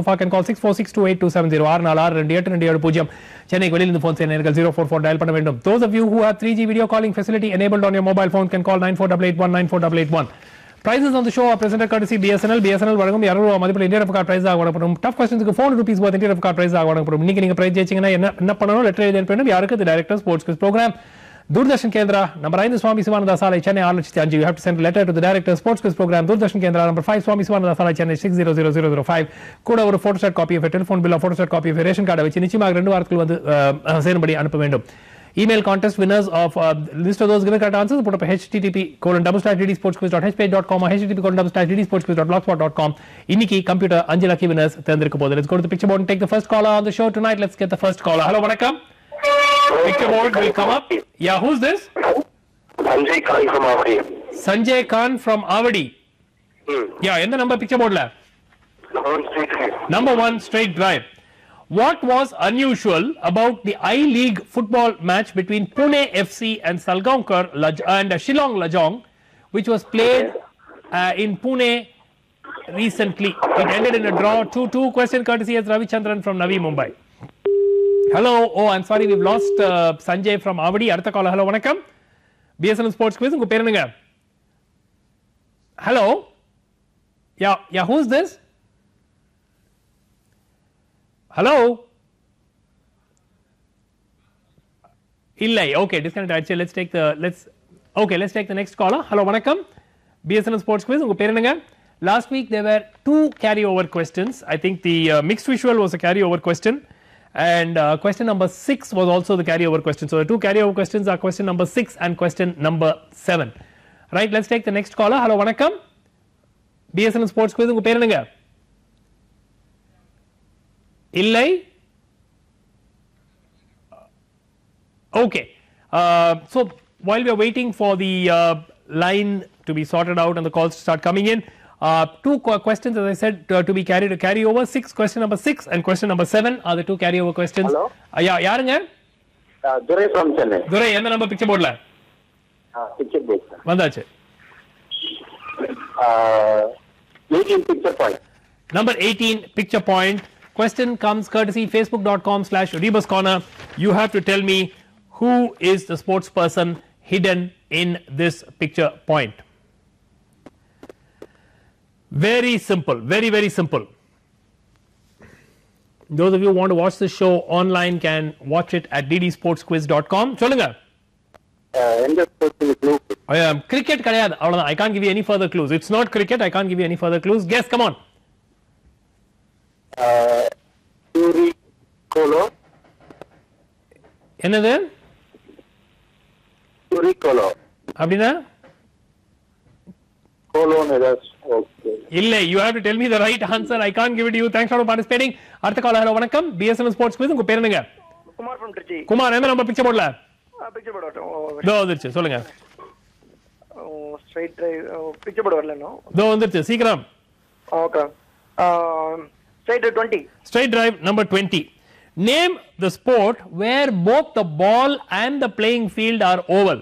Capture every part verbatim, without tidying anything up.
far can call six four six two eight two seven zero ஆறு நான்கு ஆறு இரண்டு எட்டு இரண்டு ஏழு பூஜ்ஜியம். சென்னை வெளியில் இருந்து phone செய்ய zero four four dial பண்ண வேண்டும். Those of you who have three G video calling facility enabled on your mobile phone can call nine four eight eight one nine four eight eight one. Prices on the show are presented courtesy B S N L. B S N L வழங்கும் இருநூறு ரூபாய் மதிப்புள்ள Indian card prize ஆக வழங்கப்படும். Tough questions க்கு four hundred rupees worth Indian card prize ஆக வழங்கப்படும். இன்னைக்கு நீங்க பிரைஸ் ஜெயிச்சீங்கன்னா என்ன என்ன பண்ணணும்? லெட்டர் எழுதி அனுப்பணும். யாருக்கு? The director sports quiz program. Doordarshan Kendra number five Swami Sivananda Salai Chennai six lakh five. You have to send a letter to the director sports quiz program. Doordarshan Kendra number five Swami Sivananda Salai Chennai six zero zero zero zero five. கூட ஒரு photostat copy of a telephone bill or photostat copy of a ration card வச்சு நிச்சயமாக ரெண்டு வாரத்துக்குள்ள வந்து சேரும்படி அனுப்ப வேண்டும். Email contest winners of uh, list of those given correct answers put up a http colon double slash ddsportsquiz dot h page dot com or http colon double slash ddsportsquiz dot blogspot dot com. இன்னைக்கு computer அஞ்சு lucky winners தேர்ந்தெடுக்க போகுது. Let's go to the picture board and take the first caller on the show tonight. Let's get the first caller. Hello, வணக்கம். Picture board will come up. Yeah, who's this? Sanjay Khan from Avadi. Sanjay Khan from Avadi. Hmm. Yeah, எந்த number picture board la? Number one straight drive. Number one straight drive. What was unusual about the I-League football match between Pune F C and Salgaonkar and Shillong Lajong, which was played uh, in Pune recently? It ended in a draw two two. Question courtesy as Ravichandran from Navi Mumbai. Hello. Oh, I'm sorry, we've lost uh, Sanjay from Avadi. Artha caller. Hello, vanakkam. B S N L Sports Quiz. Unga per enunga? Hello. Yeah, yeah. Who's this? Hello. Illai. Okay, disconnect. Actually, let's take the let's. Okay, let's take the next caller. Hello, vanakkam. B S N L Sports Quiz. Unga per enunga? Last week there were two carryover questions. I think the uh, mixed visual was a carryover question. And uh, question number six was also the carryover question. So the two carryover questions are question number six and question number seven. Right, let's take the next caller. Hello, vanakkam. B S N L Sports Quiz. Unga per enunga? Illai. Okay. Uh, so while we are waiting for the uh, line to be sorted out and the calls to start coming in, Uh, two questions, as I said, to, to be carried to carry over. Six, question number six and question number seven are the two carryover questions. Hello. Uh, yeah, yarunga? Uh, Durai from Chennai. Durai, என்ன number picture board la? Uh, picture board. வந்தாச்சு. Uh, eighteen picture point. Number eighteen picture point. Question comes courtesy facebook dot com slash Rebus Corner. You have to tell me who is the sports person hidden in this picture point. Very simple, very very simple. Those of you who want to watch this show online can watch it at d d sports quiz dot com. சொல்லுங்க. எந்த sports clue? cricket கிடையாது. அவ்வளவுதான். I can't give you any further clues. It's not cricket. I can't give you any further clues. Guess, come on. Turi Kolo. என்னது? Turi Kolo. அப்படினா? Kolo nedas. Okay. இல்லை, you have to tell me the right answer. I can't give it to you. Thanks for participating. அடுத்த caller. Hello, வணக்கம். B S N L Sports Quiz. உங்க பேர் என்னங்க? Kumar from Trichy. Kumar, என்ன number picture போடல? Picture board வரட்டும். தோ வந்துருச்சு, சொல்லுங்க. ஸ்ட்ரைட் டிரைவ் பிக்சர் போர்ட் வரல இன்னும். தோ வந்துருச்சு, சீக்கிரம். Okay. Straight drive twenty. Straight drive number twenty. Name the sport where both the ball and the playing field are oval.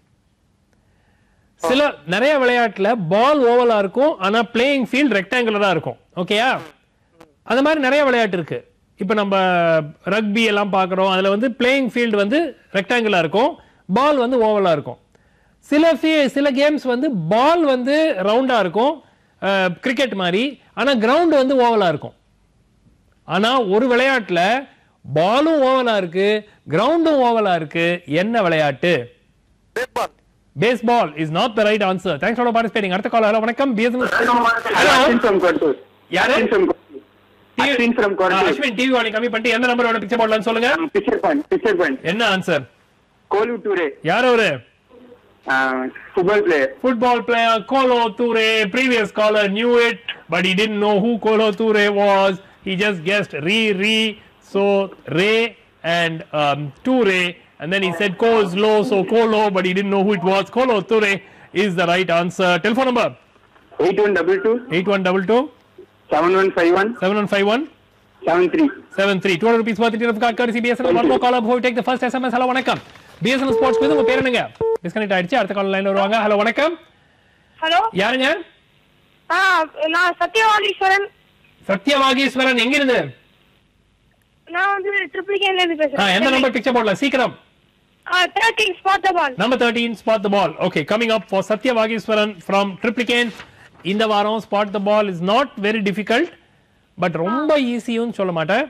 சில நிறைய விளையாட்டுல பால் ஓவலா இருக்கும், ஆனா பிளேயிங் ஃபீல்ட் ரெக்டாங்குலரா இருக்கும். ஓகேயா? அந்த மாதிரி நிறைய விளையாட்டு இருக்கு. இப்போ நம்ம ரக்பி எல்லாம் பார்க்குறோம், அதில் வந்து பிளேயிங் ஃபீல்டு வந்து ரெக்டாங்குலா இருக்கும், பால் வந்து ஓவலா இருக்கும். சில சில கேம்ஸ் வந்து பால் வந்து ரவுண்டா இருக்கும், கிரிக்கெட் மாதிரி, ஆனா கிரவுண்ட் வந்து ஓவலா இருக்கும். ஆனா ஒரு விளையாட்டுல பாலும் ஓவலா இருக்கு, கிரவுண்டும் ஓவலா இருக்கு. என்ன விளையாட்டு? Baseball. Baseball is not the right answer. Thanks for participating. அடுத்த கால். ஹலோ, வணக்கம். B S N L. Hello. from Kottur. யாரு? from Ashwin from Kottur. Ashwin, TV volume கம்மி பண்ணிட்டு எந்த நம்பரோட பிக்சர் போடலாம்னு சொல்லுங்க. Picture point. Picture point. என்ன ஆன்சர்? Kolu Ture. யார் அவரு? Uh, football player. Football player Kolo Ture. Previous caller knew it, but he didn't know who Kolo Ture was. He just guessed Re Re. So Re and um, Ture. And then he said Ko is low, so Kolo, but he didn't know who it was. Kolo Ture is the right answer. Telephone number? eight one two two. eight one two two. seven one five one. seven one five one. seven three. seven three. two hundred rupees worth of card courtesy B S N L. One more call up before we take the first S M S. Hello, வணக்கம். B S N L Sports Quiz. உங்க பேர் என்னங்க? Disconnect ஆயிடுச்சு. அடுத்த கால் லைன்ல வருவாங்க. Hello, வணக்கம். Hello, யாருங்க? ஆ நான் சத்யவாணீஸ்வரன். சத்யவாகீஸ்வரன் எங்க இருந்து? நான் வந்து ட்ரிபிள் கேல இருந்து பேசுறேன். எந்த நம்பர் பிக்சர் போடல சீக்கிரம்? thirteen spot the ball. Number thirteen spot the ball. Okay, coming up for Satyavagishwaran from Triplicane. இந்த வாரம் spot the ball is not very difficult but ரொம்ப ஈஸியும் சொல்ல மாட்டேன்.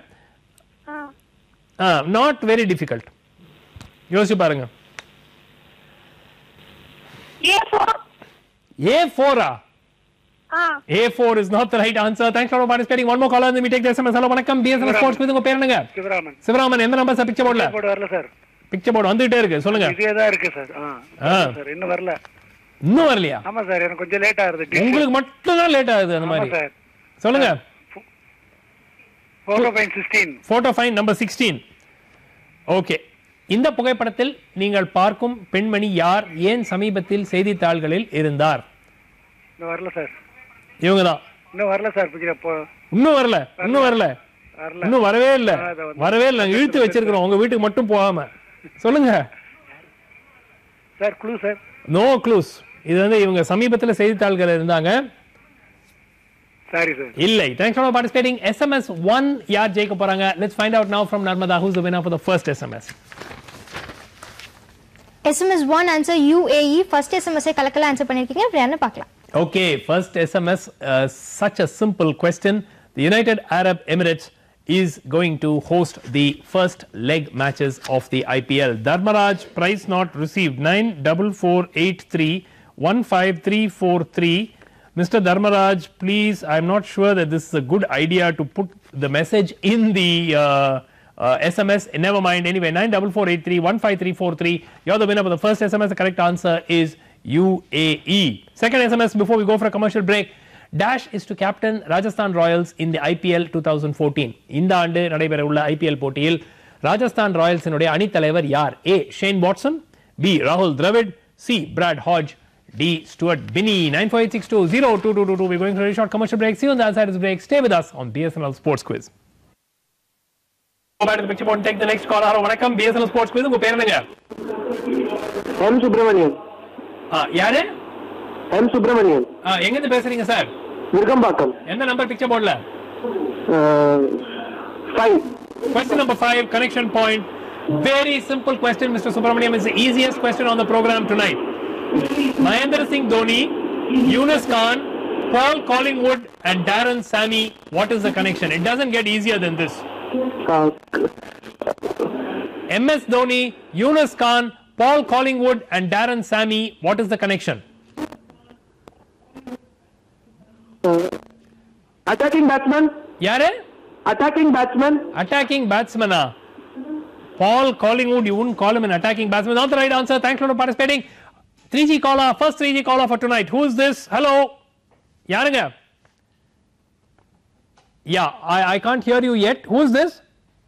ஆ not very difficult. யோசிச்சு பாருங்க. A four. A four ah. Ah. A four is not the right answer. Thanks for participating. One more caller and then we take the S M S. Hello, வணக்கம். B S N L Sports quiz உங்க பேர் என்னங்க? சிவராமன். சிவராமன் எந்த number sir picture போடல? Board வரல சார். Picture board வந்துட்டே இருக்கு. சொல்லுங்க. இதே தான் இருக்கு சார். ஆ. சார் இன்னும் வரல. இன்னும் வரலையா? ஆமா சார் எனக்கு கொஞ்சம் லேட் ஆகுது. உங்களுக்கு மட்டும் தான் லேட் ஆகுது அந்த மாதிரி. ஆமா சார். சொல்லுங்க. Photo find sixteen. Photo find number sixteen. Okay. இந்த புகைப்படத்தில் நீங்கள் பார்க்கும் பெண்மணி யார்? ஏன் சமீபத்தில் செய்தித்தாள்களில் இருந்தார்? இன்னும் வரல சார். இவங்க தான். இன்னும் வரல சார் பிக்சர் அப்போ. இன்னும் வரல. இன்னும் வரல. வரல. இன்னும் வரவே இல்ல. வரவே இல்ல. நாங்க இழுத்து வச்சிருக்கோம் உங்க வீட்டுக்கு மட்டும் போகாம. சொல்லுங்க. Sir clue sir. No clues. இது வந்து இவங்க சமீபத்தில் செய்தித்தாள்கள் இருந்தாங்க. Sorry sir. இல்லை. Thanks for participating. S M S one யார் ஜெயிக்க போறாங்க? Let's find out now from Narmada who's the winner for the first S M S. S M S one answer U A E. First S M S கலக்கல answer பண்ணிருக்கீங்க. அப்புறம் பார்க்கலாம். Okay, first S M S, uh, such a simple question. The United Arab Emirates is going to host the first leg matches of the I P L. Dharmaraj, prize not received, nine four four eight three one five three four three. Mister Dharmaraj, please, I'm not sure that this is a good idea to put the message in the uh, uh, S M S. Never mind. Anyway, nine four four eight three one five three four three. You're the winner for the first S M S. The correct answer is U A E. Second S M S before we go for a commercial break. Dash is to captain Rajasthan Royals in the I P L twenty fourteen. இந்த ஆண்டு நடைபெற உள்ள I P L போட்டியில் ராஜஸ்தான் ராயல்ஸினுடைய அணித் தலைவர் யார்? A. Shane Watson, B. Rahul Dravid, C. Brad Hodge, D. Stuart Binney. nine four eight six two zero two two two two. We're going for a short commercial break. See you on the other side of this break. Stay with us on B S N L Sports Quiz. Go back to the picture board and take the next call. Hello, வணக்கம். B S N L Sports Quiz உங்க பேர் என்னங்க? M Subramanian. ஆ யாரு? M Subramanian. ஆ எங்க இருந்து பேசுறீங்க sir? Virugambakkam. எந்த number picture போர்டுல? five. Question number five, connection point. Very simple question, Mister Subramaniam. It's the easiest question on the program tonight. Mahendra Singh Dhoni, Yunus Khan, Paul Collingwood and Darren Sammy. What is the connection? It doesn't get easier than this. M S Dhoni, Yunus Khan, Paul Collingwood and Darren Sammy. What is the connection? Uh, attacking batsman. Yare? Attacking batsman. Attacking batsman. Ah. Paul Collingwood, you wouldn't call him an attacking batsman. Not the right answer. Thanks for participating. three G caller, first three G caller for tonight. Who is this? Hello. Yaranga. Yeah, I, I can't hear you yet. Who is this?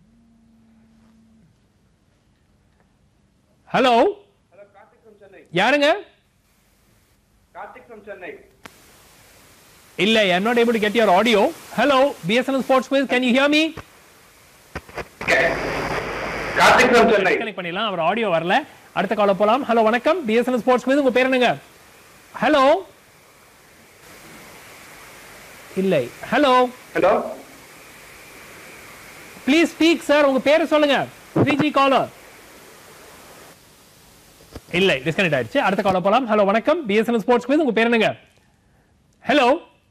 Hello. Hello, Karthik from Chennai. Yaranga. Karthik from Chennai. Illa, I am not able to get your audio. Hello, B S N L Sports Quiz. Can you hear me? Karthik from Chennai. Connect பண்ணிடலாம். அவர் audio வரல. அடுத்த கால போலாம். Hello வணக்கம். B S N L Sports Quiz உங்க பேர் என்னங்க? Hello. இல்லை. Hello. Hello. Please speak sir. உங்க பேரை சொல்லுங்க. three G caller. இல்லை, டிஸ்கனெக்ட் ஆயிடுச்சு. அடுத்த கால போலாம். ஹலோ வணக்கம். B S N L Sports Quiz உங்க பேர் என்னங்க? Hello.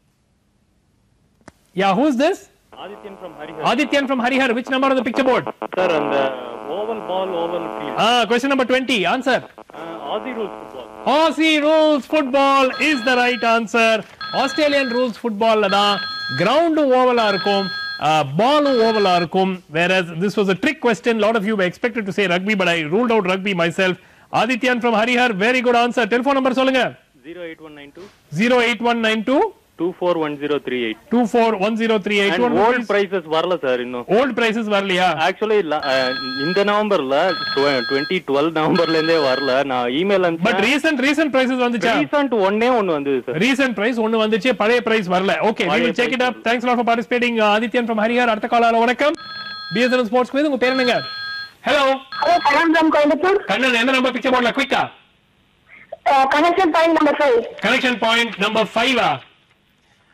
Yeah, who is this? Adityan from Harihar. Adityan from Harihar. Which number on the picture board? Sir, on the oval ball, oval field. Ah, question number twenty. Answer. Uh, Aussie rules football. Aussie rules football is the right answer. Australian rules football la da ground oval ah irukum, ball oval ah irukum, whereas this was a trick question. Lot of you were expected to say rugby, but I ruled out rugby myself. Adityan from Harihar, very good answer. Telephone number solunga. zero eight one nine two zero eight one nine two two four one zero three eight. two four one zero three eight. And old prices வரல sir இன்னும். Old prices வரலையா? Actually இந்த நவம்பர்ல twenty twelve நவம்பர்ல இருந்தே வரல. நான் email அனுப்பிச்சேன். But recent recent prices வந்துச்சா? Recent ஒண்ணே ஒன்னு வந்தது சார். Recent price ஒன்னு வந்துச்சு, பழைய price வரல. Okay, we will check it up. Thanks a lot for participating. Uh, Adityan from Harihar. அடுத்த காலர் வணக்கம். B S N L Sports Quiz உங்க பேர் என்னங்க? Hello. Hello, Karan from Coimbatore. Kannan எந்த நம்பர் பிக்சர் போடல குயிக்கா? Uh, connection point number five. Connection point number five.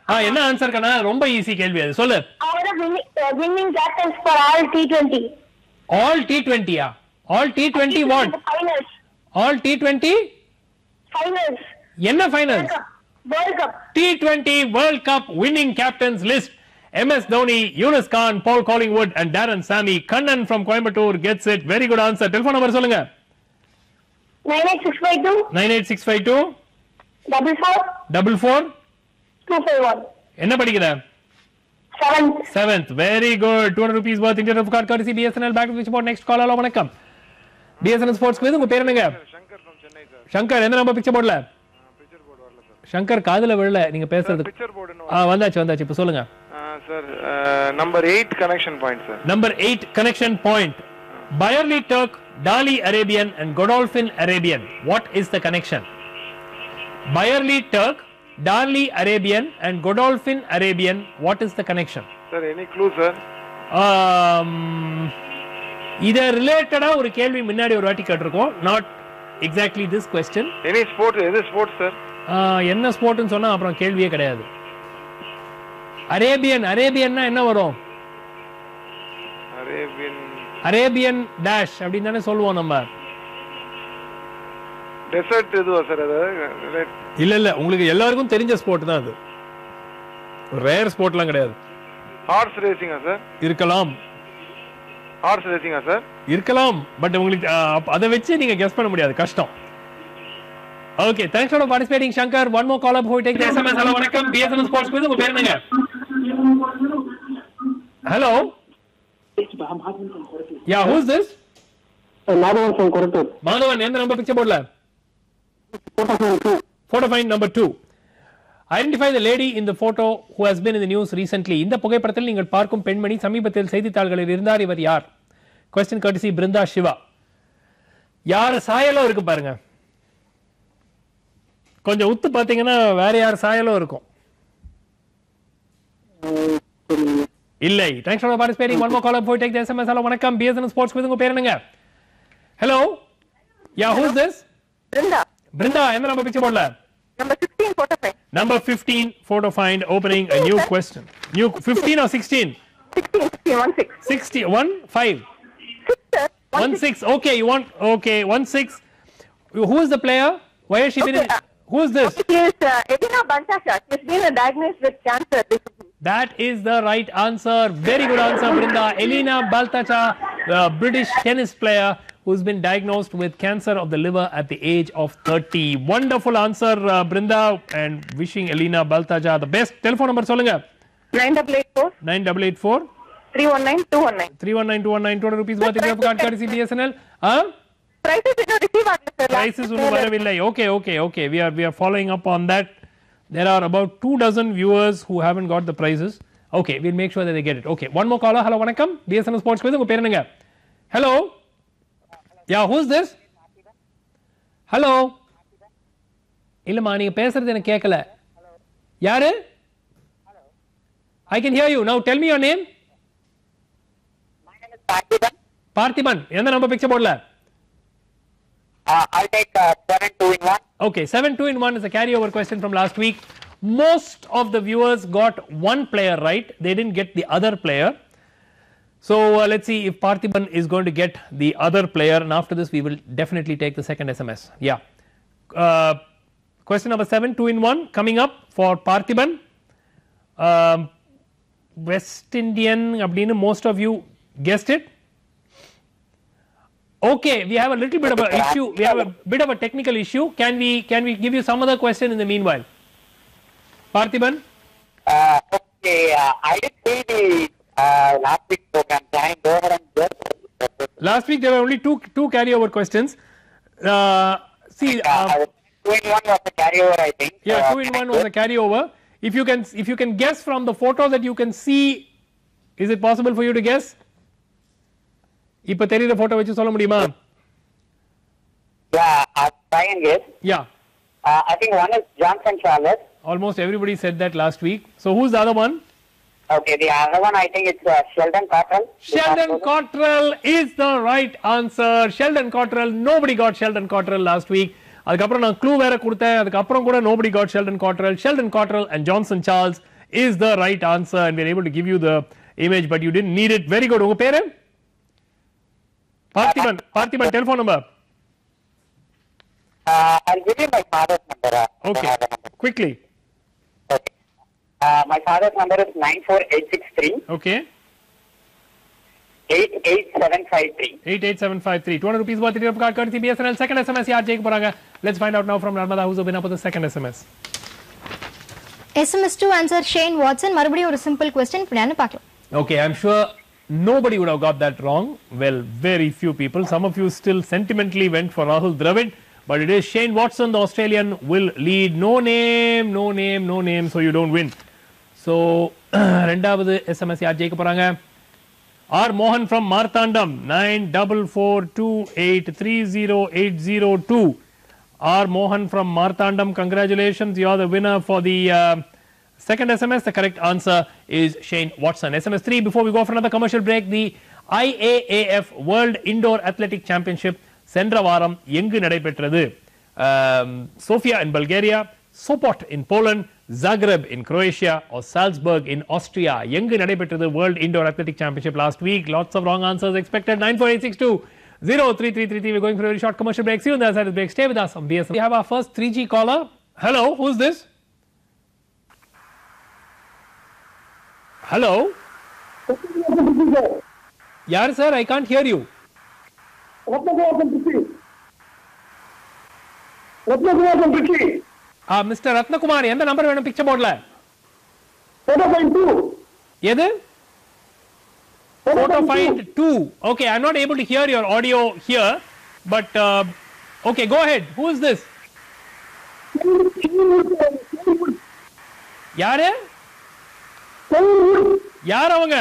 ஆ என்ன answer கண்ணா? ரொம்ப ஈஸி கேள்வி அது. சொல்லு. Our winning, uh, winning captains for all T twenty. All T twenty ah? All T twenty what? Finals. All T twenty? Finals. என்ன finals? World Cup. T twenty World Cup winning captains list. M S Dhoni, Yunus Khan, Paul Collingwood and Darren Sammy. Kannan from Coimbatore gets it. Very good answer. Telephone number சொல்லுங்க. nine eight six five two. nine eight six five two. Double four. Double four. Two five one. என்ன படிக்கிற? Seventh. Seventh. Very good. two hundred rupees worth Indian card courtesy B S N L. Back to which about next call. Hello, வணக்கம். B S N L Sports quiz. உங்க பேர் என்னங்க? Shankar from Chennai sir. Shankar எந்த number picture போர்டுல? Picture board வரல sir. Shankar காதுல விழல நீங்க பேசுறது. பிக்சர் போர்டுன்னு ஆ வந்தாச்சு வந்தாச்சு. இப்ப சொல்லுங்க. Sir number eight connection point sir. Number eight connection point. Byerly Turk, Dali Arabian and Godolphin Arabian. What is the connection? Byerly Turk, Dali Arabian and Godolphin Arabian. What is the connection? Sir, any clue sir? Um, இத ரிலேட்டடா ஒரு கேள்வி முன்னாடி ஒரு வாட்டி கேட்டிருக்கோம். Not exactly this question. Any sport? எது sport sir? என்ன ஸ்போர்ட்னு சொன்னா அப்புறம் கேள்வியே கிடையாது. அரேபியன் அரேபியன்னா என்ன வரும்? அரேபியன் அரேபியன் டேஷ் அப்படின்னு தானே சொல்லுவோம் நம்ம. டெசர்ட் எதுவா சார் அது? இல்ல இல்ல உங்களுக்கு எல்லாருக்கும் தெரிஞ்ச ஸ்போர்ட் தான் அது. ரேர் ஸ்போர்ட்லாம் கிடையாது. ஹார்ஸ் ரேசிங்கா சார்? இருக்கலாம். ஹார்ஸ் ரேசிங்கா சார்? இருக்கலாம் பட் உங்களுக்கு அதை வச்சு நீங்க கெஸ் பண்ண முடியாது, கஷ்டம். Okay, thanks for participating Shankar. One more call up before we take the S M S. Hello, வணக்கம். B S N L Sports quiz. உங்க பேர் என்னங்க? Hello. Yeah, who's this? Madhavan from Korattur. Madhavan, எந்த number picture போர்டுல? Photo find number two. Identify the lady in the photo who has been in the news recently. இந்த புகைப்படத்தில் நீங்கள் பார்க்கும் பெண்மணி சமீபத்தில் செய்தித்தாள்களில் இருந்தார். இவர் யார்? Question courtesy Brinda Shiva. யார் சாயலோ இருக்கு பாருங்க. கொஞ்சம் உத்து பாத்தீங்கன்னா வேற யார் சாயலோ இருக்கும். இல்லை. Thanks for participating. One more call up before we take the S M S. Hello, வணக்கம். B S N L Sports quiz. உங்க பேர் என்னங்க? Hello. Yeah, who's this? Brinda. Brinda, எந்த நம்பர் பிக்சர் போர்டுல? Number sixteen, photo find. Number fifteen, photo find, opening a new question. New fifteen or sixteen? sixteen, sixteen, one six. sixty, one, five. Six, sir. One, six. Okay, you want, okay, one, six. Who is the player? Why has she been in? Okay, uh, Who is this? She is uh, Elina Baltasar. She has been uh, diagnosed with cancer recently. That is the right answer. Very good answer, Brinda. Elina Baltacha, the British tennis player who's been diagnosed with cancer of the liver at the age of thirty. Wonderful answer, uh, Brinda, and wishing Elina Baltacha the best. Telephone number solunga. nine eight eight four. nine eight eight four. three one nine two one nine. three one nine two one nine. two hundred rupees worth of card courtesy B S N L. Huh? Prices you know receive agla sir. Prices unu varavillai. Okay, okay, okay. We are we are following up on that. There are about two dozen viewers who haven't got the prizes. Okay, we'll make sure that they get it. Okay, one more caller. Hello, vanakkam. B S N L Sports quiz. Unga per enanga? Hello. Yeah, who's this? Hello. இல்லம்மா நீங்க பேசுறது எனக்கு கேட்கல. யாரு? I can hear you. Now tell me your name. My name is Parthiban. Parthiban. எந்த number picture போர்டுல? Uh, I'll take uh, seven two in one. Okay, seven two in one is a carryover question from last week. Most of the viewers got one player right. They didn't get the other player. So uh, let's see if Parthiban is going to get the other player, and after this we will definitely take the second S M S. Yeah. Uh, question number seven, two in one coming up for Parthiban. Um, West Indian, abdinu most of you guessed it. Okay, we have a little bit of an issue. We have a bit of a technical issue. Can we can we give you some other question in the meanwhile? Parthiban? Uh, okay, uh, I did see the uh, last week's program. Can I go ahead and guess? Last week there were only two two carryover questions. Uh, see, Uh, uh, two in one was the carryover, I think. yeah, Uh, two in can I one was a guess? carryover. If you can if you can guess from the photo that you can see, is it possible for you to guess? இப்ப தெரியுற photo வச்சு சொல்ல முடியுமா? Yeah, I'll try and guess. Yeah. Uh, I think one is Johnson Charlotte. Almost everybody said that last week. So who's the other one? Okay, the other one I think it's uh, Sheldon Cottrell. Sheldon Cottrell is the right answer. Sheldon Cottrell. Nobody got Sheldon Cottrell last week. அதுக்கப்புறம் நான் clue வேற கொடுத்தேன். அதுக்கப்புறம் கூட nobody got Sheldon Cottrell. Sheldon Cottrell and Johnson Charles is the right answer, and we are able to give you the image, but you didn't need it. Very good. Unga pere? Parthiban, Parthiban, telephone number. Uh, I'll give you my father's number. Uh, Okay, number. quickly. Okay. Uh, my father's number is nine four eight six three Okay, eight eight seven five three. eight eight seven five three. two hundred rupees worth of card courtesy B S N L. Second S M S yaar jayek poranga. Let's find out now from Narmada who's the winner for the second S M S. S M S two answer Shane Watson. மறுபடியும் ஒரு simple question இப்படியானு பார்க்கலாம். Okay, I'm sure nobody would have got that wrong. Well, very few people. Some of you still sentimentally went for Rahul Dravid, but it is Shane Watson, the Australian, will lead. No name, no name, no name, so you don't win. So, ரெண்டாவது S M S யார் ஜெயிக்க போறாங்க? R Mohan from Marthandam, nine four four two eight three zero eight zero two. R Mohan from Marthandam, congratulations, you are the winner for the uh, second S M S. The correct answer is Shane Watson. S M S three, before we go for another commercial break, the I A A F World Indoor Athletic Championship சென்ற வாரம் எங்கு நடைபெற்றது? Sofia in Bulgaria, Sopot in Poland, Zagreb in Croatia, or Salzburg in Austria. எங்கு நடைபெற்றது World Indoor Athletic Championship last week? Lots of wrong answers expected. nine four eight six two zero three three three three. We're going for a very short commercial break. See you on the other side of the break. Stay with us on B S N L. We have our first three G caller. Hello, who's this? Hello? Yaar sir, I can't hear you. Ah, Mister Ratnakumar, எந்த number வேணும் picture போர்ட்ல? எது? Photo find two. Okay, I'm not able to hear your audio here, but uh, okay, go ahead. Who is this? யாரு? யார் அவங்க?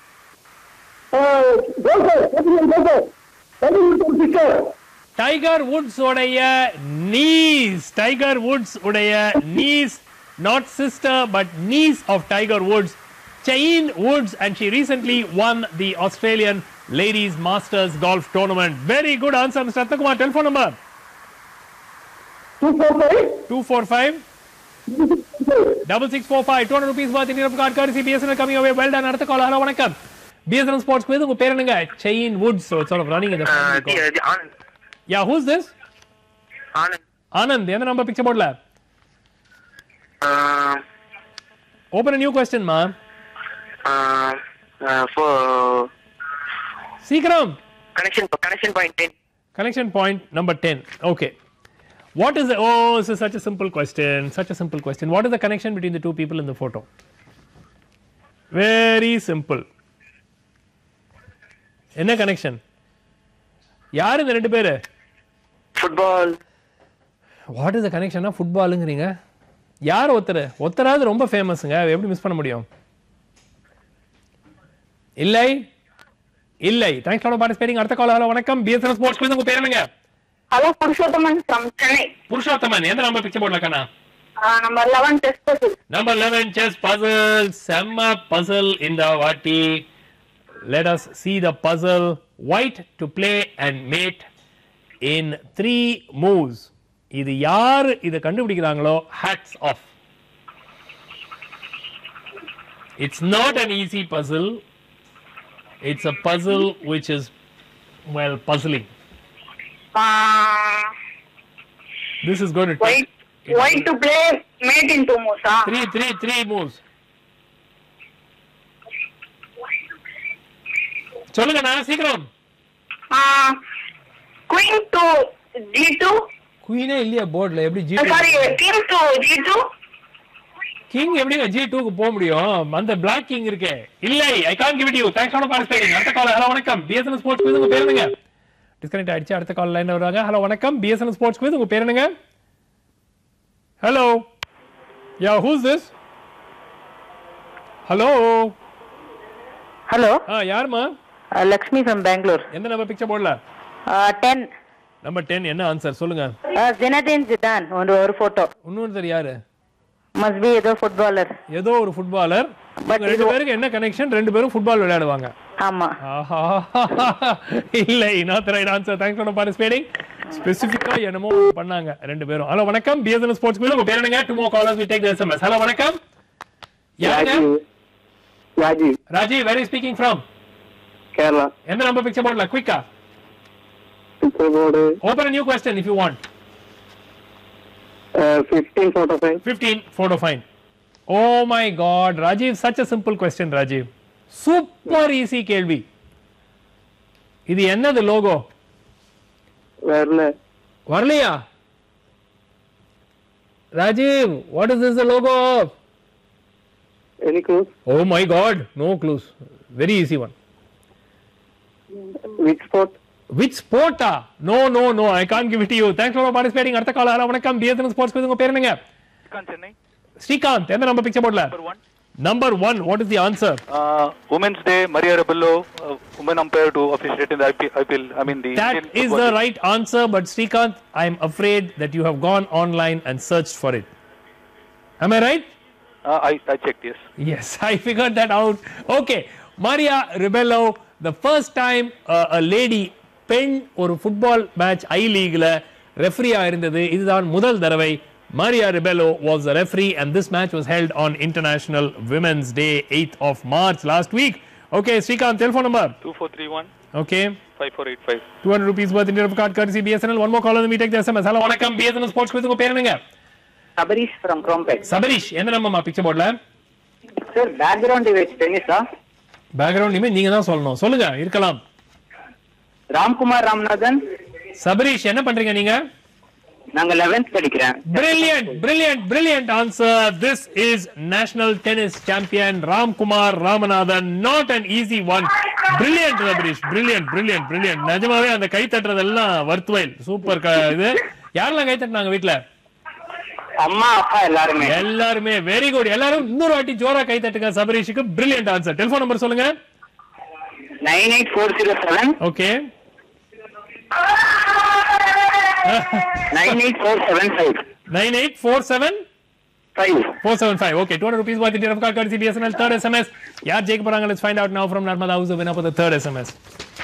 Tiger Woods உடைய niece. Tiger Woods உடைய niece, not sister but niece of Tiger Woods, Chain Woods, and she recently won the Australian Ladies Masters Golf Tournament. Very good answer, Mister Ratnakumar. Telephone number? two four five six six four five. two hundred rupees worth Indian card courtesy B S N L coming away. Well done. அடுத்த call. Hello வணக்கம். B S N L Sports quiz. உங்க பேர் என்னங்க? Chain Woods. So it's sort of running in the family. Anand. Yeah, who's this? Anand. Anand. எந்த number picture போர்ட்ல? Uh, Open a new question, ma. uh, uh, for சீக்கிரம். connection connection point ten. Connection point number ten. Okay. What is the, oh, this is such a simple question. Such a simple question. What is the connection between the two people in the photo? Very simple. என்ன connection? யார் இந்த ரெண்டு பேரு? Football. What is the connection? ஃபுட்பாலுங்கிறீங்க. யார் ஒருத்தர்? ஒருத்தராவது ரொம்ப ஃபேமஸ்ங்க. எப்படி miss பண்ண முடியும்? இல்லை இல்லை. Thanks for participating. அடுத்த கால். ஹலோ வணக்கம். B S N L Sports quiz. உங்க பேர் என்னங்க? Hello Purushothaman from Chennai. புருஷோத்தமன். எந்த நம்பர் பிக்சர் போர்ட்ல கண்ணா? Number eleven chess puzzle. Number eleven chess puzzle. செம்ம puzzle இந்த வாட்டி. Let us see the puzzle. White to play and mate in three moves. இது யார் இத கண்டுபிடிக்கிறாங்களோ hats off. It's not an easy puzzle. It's a puzzle which is, well, puzzling. Uh, This is going to take white white to play mate in two moves. Ah. three, three, three moves. சொல்லுங்க நான் சீக்கிரம். Uh, queen to G two. குயினே இல்லையா போர்ட்ல எப்படி G two? Sorry, king to G two. King எப்படிங்க G two க்கு போக முடியும்? அந்த பிளாக் கிங் இருக்கே. இல்லை, I can't give it you. Thanks for participating. அடுத்த கால். ஹலோ வணக்கம். B S N L Sports quiz. உங்க பேர் என்னங்க? டிஸ்கனெக்ட் ஆயிடுச்சு. அடுத்த கால் லைன்ல வராங்க. ஹலோ வணக்கம். B S N L Sports quiz. உங்க பேர் என்னங்க? Hello. Yeah, who's this? Hello. Hello. ஆ யாருமா? Lakshmi from Bangalore. எந்த நம்பர் பிக்சர் போர்ட்ல? ten. Number ten. என்ன ஆன்சர் சொல்லுங்க? ஜினதீன் ஜிதான். ஒரு ஒரு போட்டோ. இன்னொருத்தர் யாரு? must be ஏதோ ஃபுட்பாலர். ஏதோ ஒரு ஃபுட்பாலர். பட் ரெண்டு பேருக்கு என்ன கனெக்ஷன்? ரெண்டு பேரும் ஃபுட்பால் விளையாடுவாங்க. ஆமா. ஆஹா. இல்லை, not the right answer. Thanks for participating. ஸ்பெசிஃபிக்கா என்னமோ பண்ணாங்க ரெண்டு பேரும். ஹலோ வணக்கம். B S N L Sports quiz. உங்க பேர் என்னங்க? Two more callers will take the S M S. Hello வணக்கம். யாருங்க? Rajiv. Rajiv, where are you speaking from? Kerala. எந்த நம்பர் பிக்சர் போர்ட்ல குயிக்கா? Picture board. Open a new question if you want. Uh, fifteen photo fine. fifteen photo fine. Oh my god, Rajiv, such a simple question, Rajiv. Super easy கேள்வி. இது என்னது logo? வரல. வரலையா? Rajiv, what is this the logo of? Any clues? Oh my god, no clues. Very easy one. Which sport? Which sport? ah? No, no, no, I can't give it to you. Thanks for participating. அடுத்த call hello வணக்கம் B S N L sports quiz உங்க பேர் என்னங்க? சென்னை. ஸ்ரீகாந்த், எந்த number picture போர்ட்ல? Number one. Number one, what is the answer? Uh, Women's Day, Maria Rebello, uh, women umpire to officiate in the I P L. I mean the. That Indian is football the team. right answer, but Srikanth, I am afraid that you have gone online and searched for it. Am I right? Uh, I I checked, yes. Yes, I figured that out. Okay, Maria Rebello, the first time uh, a lady பெண் ஒரு football match I லீக்ல ரெஃபரியா இருந்தது இதுதான் முதல் தடவை. Maria Rebello was the referee and this match was held on International Women's Day eighth of March last week. Okay, Srikanth, telephone number? two four three one. Okay. five four eight five. two hundred rupees worth Indian card courtesy B S N L. One more call on the meet. Take the S M S. Hello, வணக்கம் B S N L Sports Quiz. உங்க பேர் என்னங்க? Sabarish from Krompet. Sabarish, எந்த நம்பர்மா picture போர்ட்ல? Sir, background image tennis ah? Background image நீங்க தான் சொல்லணும். சொல்லுங்க, இருக்கலாம். Ramkumar Ramanathan. Sabarish, என்ன பண்றீங்க நீங்க? நாங்க eleventh படிக்கிறேன். Brilliant, brilliant, brilliant answer. This is national tennis champion Ramkumar Ramanathan. Not an easy one. Brilliant, Sabarish. Brilliant, brilliant, brilliant. நிஜமாவே அந்த கை தட்டுறதெல்லாம் வர்த்வைல். சூப்பர் இது. யாரெல்லாம் கை தட்டினாங்க வீட்ல? அம்மா அப்பா எல்லாருமே. எல்லாருமே வெரி குட். எல்லாரும் இன்னொரு வாட்டி ஜோரா கை தட்டுங்க சபரீஷுக்கு. Brilliant answer. டெலிபோன் நம்பர் சொல்லுங்க. nine eight four zero seven. Okay. nine eight four seven five. nine eight four seven five. four seven five. Okay, two hundred rupees worth Indian card courtesy B S N L. Third S M S. யார் ஜெயிக்க போறாங்க? Let's find out now from Narmada, who's the winner for the third S M S.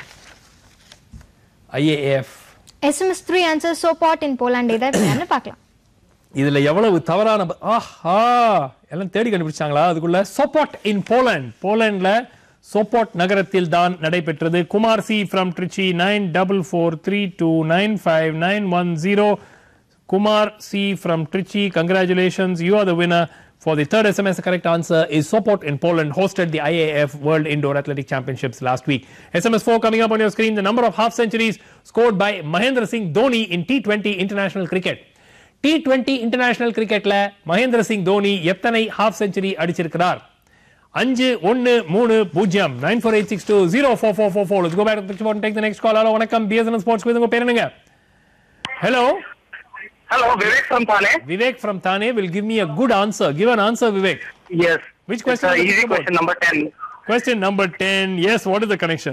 I A F. S M S three answers so pot in Poland இதை என்ன பார்க்கலாம். இதுல எவ்வளவு தவறான ஆஹா எல்லாம் தேடி கண்டுபிடிச்சாங்களா? அதுக்குள்ள சோபாட் இன் போலண்ட். போலண்ட்ல சோபாட் நகரத்தில் தான் நடைபெற்றது. Kumar C from Trichy nine four four three two nine five nine one zero. Kumar C from Trichy, congratulations, you are the winner for the third S M S. The correct answer is Sopot in Poland hosted the I A F World Indoor Athletic Championships last week. S M S four coming up on your screen. The number of half centuries scored by Mahendra Singh Dhoni in T twenty international cricket. T twenty international cricketல மகேந்திர சிங் தோனி எத்தனை half century அடிச்சிருக்கிறார்? அஞ்சு ஒன்று மூணு பூஜ்ஜியம் nine four eight six two zero four four four four. Let's go back to the picture board and take the next call. Hello, வணக்கம் B S N L Sports Quiz. உங்க பேர் என்னங்க? Hello. Hello, Vivek from Thane. Vivek from Thane will give me a good answer. Give an answer, Vivek. Yes. Which question? It's, uh, easy question number ten. Question number ten. Yes, what is the connection?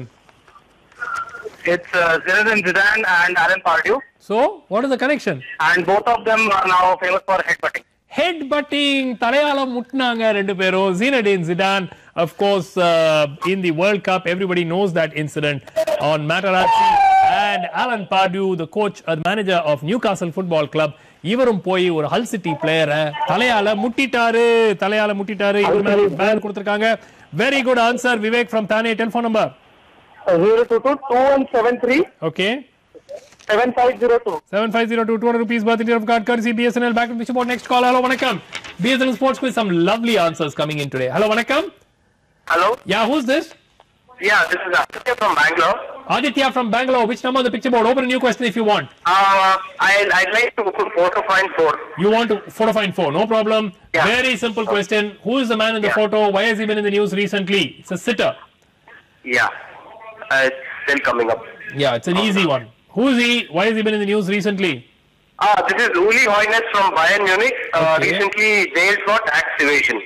It's uh, Zinedine Zidane and Alan Pardew. So, what is the connection? And both of them are now famous for headbutting. Headbutting. தலையால முட்னாங்க ரெண்டு பேரும். Zinedine Zidane, of course, uh, in the World Cup, everybody knows that incident on Materazzi. And Alan Pardew, the coach, uh, the manager of Newcastle Football Club, இவரும் போய் ஒரு ஹல் city பிளேயரை தலையால முட்டிட்டாரு. தலையால முட்டிட்டாரு. இவர் மேல pan கொடுத்திருக்காங்க. Very good answer, Vivek from Thane. Telephone number? zero two two two one seven three. Okay. seven five zero two. seven five zero two, two hundred rupees worth of card courtesy B S N L. Back to the board. Next call. Hello, vanakkam. B S N L Sports Quiz. Some lovely answers coming in today. Hello, vanakkam. Hello? Yeah, who's this? Yeah, this is Aditya from Bangalore. Aditya from Bangalore. Which number on the picture board? Open a new question if you want. Uh, I'd, I'd like to photo find four. You want to photo find four? No problem. Yeah. Very simple question. Who is the man in the Yeah. photo? Why has he been in the news recently? It's a sitter. Yeah. Uh, it's still coming up. Yeah, it's an easy one. Who is he? Why has he been in the news recently? Ah, this is Uli Hoeneß from Bayern Munich. Uh, Okay. Recently jailed for tax evasion.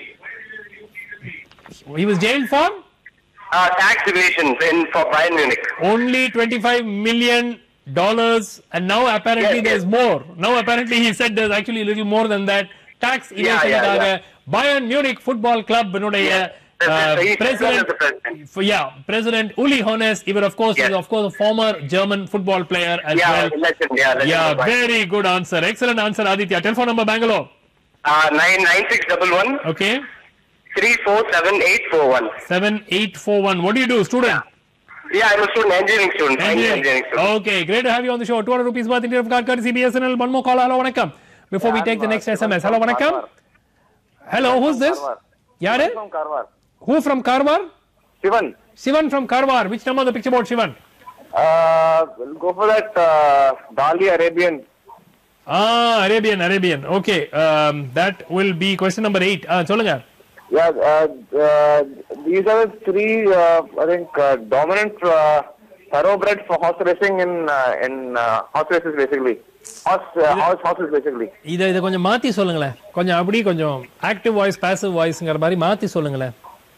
He was jailed for Uh, tax evasion in for Bayern Munich. only twenty-five million dollars, and now apparently Yes, there's yes. more. Now apparently he said there's actually a little more than that. Tax Yeah, yeah, evasion. Bayern Munich Football Club னுடைய uh, He's president, the president. f- yeah, President Uli Hoeneß. He was of course, Yes. is of course a former German football player as Yeah, well. legend. Yeah, legend. Yeah, of Bayern. very good answer. Excellent answer, Aditya. Telephone number Bangalore. Uh, nine nine six double one Okay, three four seven eight four one. seven eight four one. What do you do, student? Yeah, I'm a student, engineering student. Engineering. engineering student. Okay, great to have you on the show. two hundred rupees worth Indian card courtesy B S N L. One more call. Hello, vanakkam. Before we take the next S M S. Hello, vanakkam. Hello, who's this? Yare? From Karwar. Who from Karwar? Shivan. Shivan from Karwar. Which number on the picture board, Shivan? Uh, we'll go for that uh, Dali Arabian. Ah, Arabian, Arabian. Okay, um, that will be question number eight. Ah, solunga. Yeah, uh, uh, these are the three, uh, I think, uh, dominant uh, thoroughbred for horse racing in uh, in uh, horse races basically. Horse, uh, horse horses basically. இத இத கொஞ்சம் மாத்தி சொல்லுங்களேன். கொஞ்சம் அப்படி கொஞ்சம் active voice passive வாய்ஸ்ங்கற மாதிரி மாத்தி சொல்லுங்களேன்.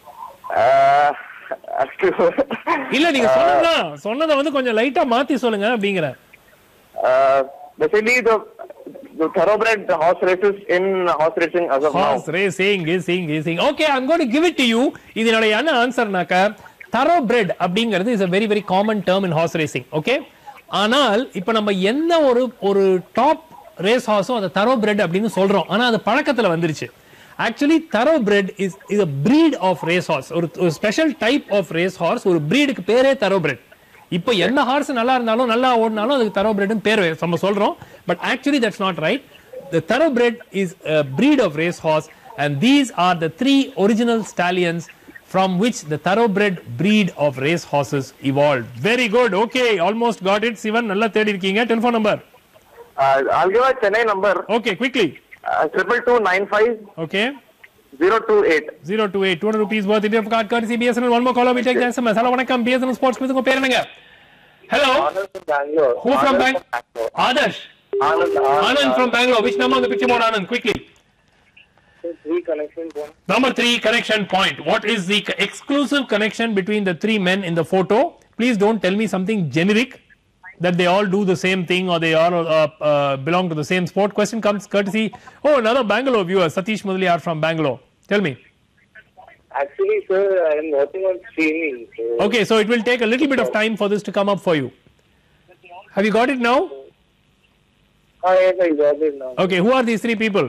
இல்ல நீங்க சொன்னதா சொன்னத வந்து கொஞ்சம் லைட்டா மாத்தி சொல்லுங்க அப்படிங்கற. Uh, basically the the thoroughbred horse races in horse racing as of horse now. Horse racing, racing, racing. Okay, I'm going to give it to you. இதனுடைய என்ன ஆன்சர்னாக்க thoroughbred அப்படிங்கிறது is a very very common term in horse racing. Okay? ஆனால் இப்ப நம்ம என்ன ஒரு ஒரு top race ஹார்ஸோ அந்த thoroughbred அப்படின்னு சொல்றோம். ஆனா அது பழக்கத்துல வந்துருச்சு. Actually thoroughbred is is a breed of race horse. ஒரு special type of race horse, ஒரு breedக்கு பேரே thoroughbred. இப்போ என்ன ஹார்ஸ் நல்லா இருந்தாலும் நல்லா ஓடினாலும் அதுக்கு thoroughbred ன்னு பேர் நம்ம சொல்றோம். But actually that's not right. The thoroughbred is a breed of race horse and these are the three original stallions from which the thoroughbred breed of race horses evolved. Very good. Okay, almost got it. Sivan, nalla thedi irkeenga. Telephone number. Uh, I'll give a Chennai number. Okay, quickly. Uh, triple two nine five. Okay. Zero two eight. Zero two eight. Two hundred rupees worth Indian card courtesy B S N L. One more caller. We take the S M S. Hello, vanakkam. B S N L Sports Quiz ko per enanga. Hello. Anand from Bangalore. Who from Bangalore? Adarsh. Anand. Anand from Bangalore. Which number on the picture board, Anand? Quickly. Three connection point. Number three, connection point. What is the exclusive connection between the three men in the photo? Please don't tell me something generic that they all do the same thing or they all uh, uh, belong to the same sport. Question comes courtesy. Oh, another Bangalore viewer, Satish Mudaliar from Bangalore. Tell me. Actually, sir, I am working on streaming. So Okay, so it will take a little bit of time for this to come up for you. Have you got it now? oh, yes, I got it now. Okay, who are these three people?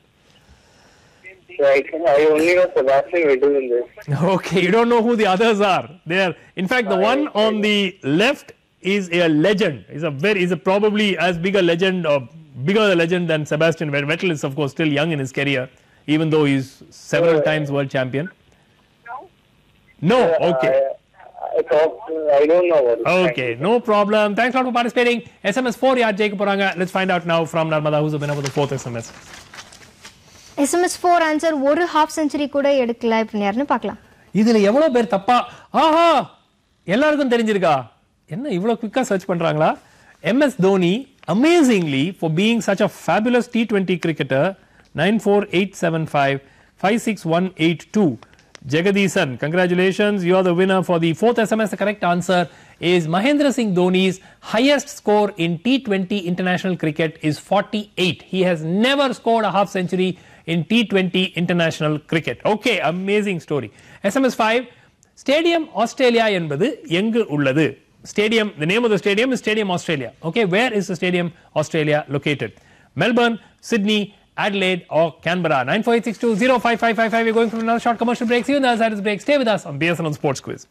Right. I only know Sebastian Vettel in this. Okay, you don't know who the others are. They are, in fact, the one on the left is a legend. Is a very, is a probably as big a legend or bigger a legend than Sebastian Vettel. Vettel is of course still young in his career, even though he's several Uh, times world champion. No, okay, I, I, talked, I don't know what. it's okay, no problem. Thanks a lot for participating. S M S four yaar jayika poranga. Let's find out now from Narmada who's the winner of the fourth S M S. S M S four answer ஒரு half century கூட எடுக்கல இப்ப யாருன்னு பார்க்கலாம். இதுல எவ்வளவு பேர் தப்பா ஆஹா எல்லாருக்கும் தெரிஞ்சிருக்கா என்ன இவ்வளவு குயிக்கா சர்ச் பண்றாங்களா? M S Dhoni amazingly for being such a fabulous T twenty cricketer nine four eight seven five five six one eight two. Jagadisan, congratulations, you are the winner for the fourth S M S. The correct answer is Mahendra Singh Dhoni's highest score in T twenty international cricket is forty-eight. He has never scored a half century in T twenty international cricket. Okay, amazing story. S M S five, Stadium Australia என்பது எங்கு உள்ளது? Stadium, the name of the stadium is Stadium Australia. Okay, where is the Stadium Australia located? Melbourne, Sydney, Adelaide or Canberra? nine four eight six two zero five five five five. We're going for another short commercial break. See you on the other side of this break. Stay with us on B S N L Sports Quiz.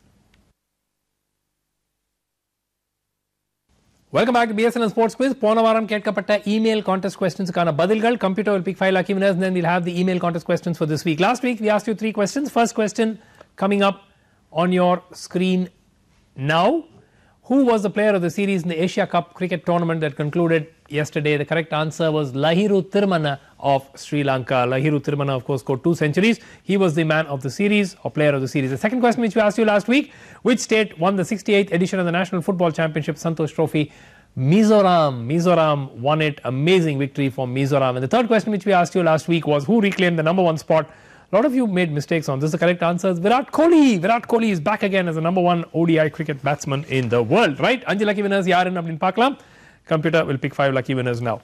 Welcome back to B S N L Sports Quiz. போன வாரம் கேட்கப்பட்ட email contest questions கான பதில்கள். Computer will pick five lucky winners and then we'll have the email contest questions for this week. Last week we asked you three questions. First question coming up on your screen now. Who was the player of the series in the Asia Cup cricket tournament that concluded yesterday? The correct answer was Lahiru Thirumana of Sri Lanka. Lahiru Thirumana, of course, scored two centuries. He was the man of the series or player of the series. The second question which we asked you last week, which state won the sixty-eighth edition of the National Football Championship Santosh Trophy? Mizoram. Mizoram won it. Amazing victory for Mizoram. And the third question which we asked you last week was who reclaimed the number one spot? A lot of you made mistakes on this. The correct answer is Virat Kohli. Virat Kohli is back again as the number one O D I cricket batsman in the world. Right? Anju lucky winners yaar in appadin paakalam. Computer will pick five lucky winners now.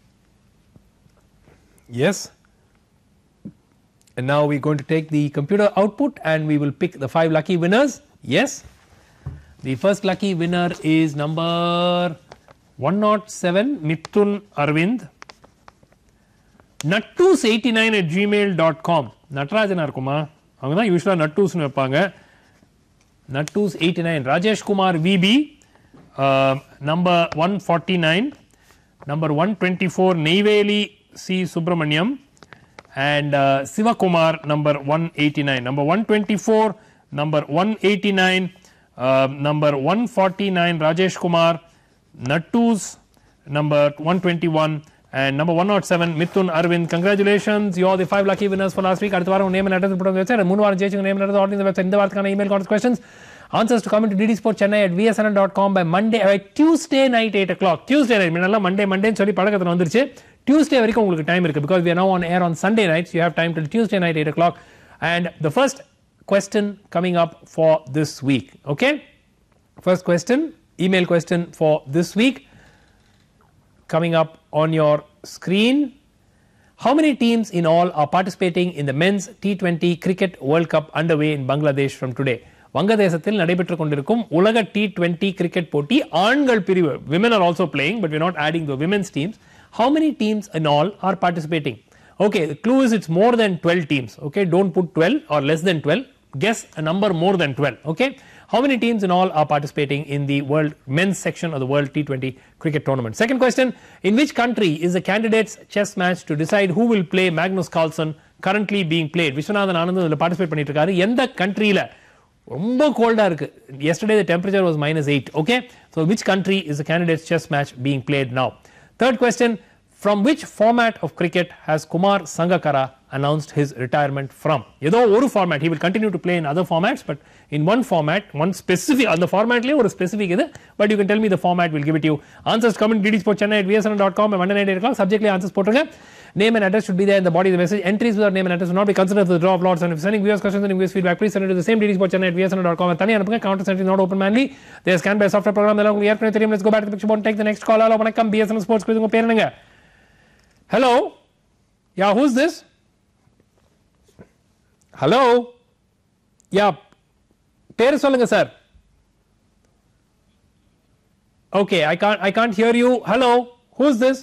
Yes. And now we're going to take the computer output and we will pick the five lucky winners. Yes. The first lucky winner is number one oh seven, Mithun Arvind. Nattus eighty-nine at gmail dot com. நட்ராஜனா இருக்குமா? அவங்க தான் யூஸ்வலா நட்டூஸ்னு வைப்பாங்க. நட்டூஸ் eighty-nine. Rajesh Kumar VP number one forty-nine, number one twenty-four Neyveli C Subramaniam and uh, Sivakumar number one eighty-nine, number one twenty-four, number one eighty-nine, uh, number one forty-nine Rajesh Kumar, Nattus number one twenty-one and number one oh seven Mithun Arvind. Congratulations, you are the five lucky winners for last week. அடுத்த வாரம் name and address போடுங்க website. மூணு வாரம் ஜெயிச்சவங்க name and address order இந்த website. இந்த வாரத்துக்கான email contest questions answers to come into D D Sport Chennai at v s n n dot com by Monday by Tuesday night eight o'clock. Tuesday night முன்னெல்லாம் Monday Monday னு சொல்லி பழக்கத்துல வந்துருச்சு. Tuesday வரைக்கும் உங்களுக்கு time இருக்கு because we are now on air on Sunday nights. You have time till Tuesday night eight o'clock. And the first question coming up for this week. Okay? First question, email question for this week coming up on your screen. How many teams in all are participating in the men's T twenty cricket World Cup underway in Bangladesh from today? வங்கதேசத்தில் நடைபெற்றுக் கொண்டிருக்கும் உலக T twenty cricket போட்டி ஆண்கள் பிரிவு. Women are also playing but we are not adding the women's teams. How many teams in all are participating? Okay, the clue is it's more than twelve teams. Okay, don't put twelve or less than twelve. Guess a number more than twelve. Okay, how many teams in all are participating in the world men's section of the world T twenty cricket tournament? Second question, in which country is the candidates chess match to decide who will play Magnus Carlsen currently being played? Vishwanathan Anand இதுல participate பண்ணிட்டு இருக்காரு. எந்த countryல ரொம்ப கோல்டா இருக்கு? Yesterday the temperature was minus eight. Okay, so which country is the candidates chess match being played now? Third question, from which format of cricket has Kumar Sangakkara announced his retirement from? ஏதோ ஒரு format, he will continue to play in other formats but in one format, one specific, அந்த formatலயே ஒரு specific இது, but you can tell me the format, we'll give it to you. Answers come in D D Sport Chennai at v s n n dot com by Monday night eight o'clock. Subjectly answers போட்டுருங்க. Name and address should be there in the body of the message. Entries without name and address will not be considered for the draw of lots. And if sending viewers questions and viewers feedback, please send it to the same D D Sport Chennai at v s n n dot com. And தனியா அனுப்புங்க. Counter sent is not open manually. They are scanned by a software program. எல்லாம் உங்களுக்கு ஏற்கனவே தெரியும். Let's go back to the picture board and take the next call. Hello, வணக்கம். B S N L Sports quiz உங்க பேர் என்னங்க? Hello? Yeah, who's this? Hello? Yeah. பேர் சொல்லுங்க sir. Okay, I can't I can't hear you. Hello? Who's this?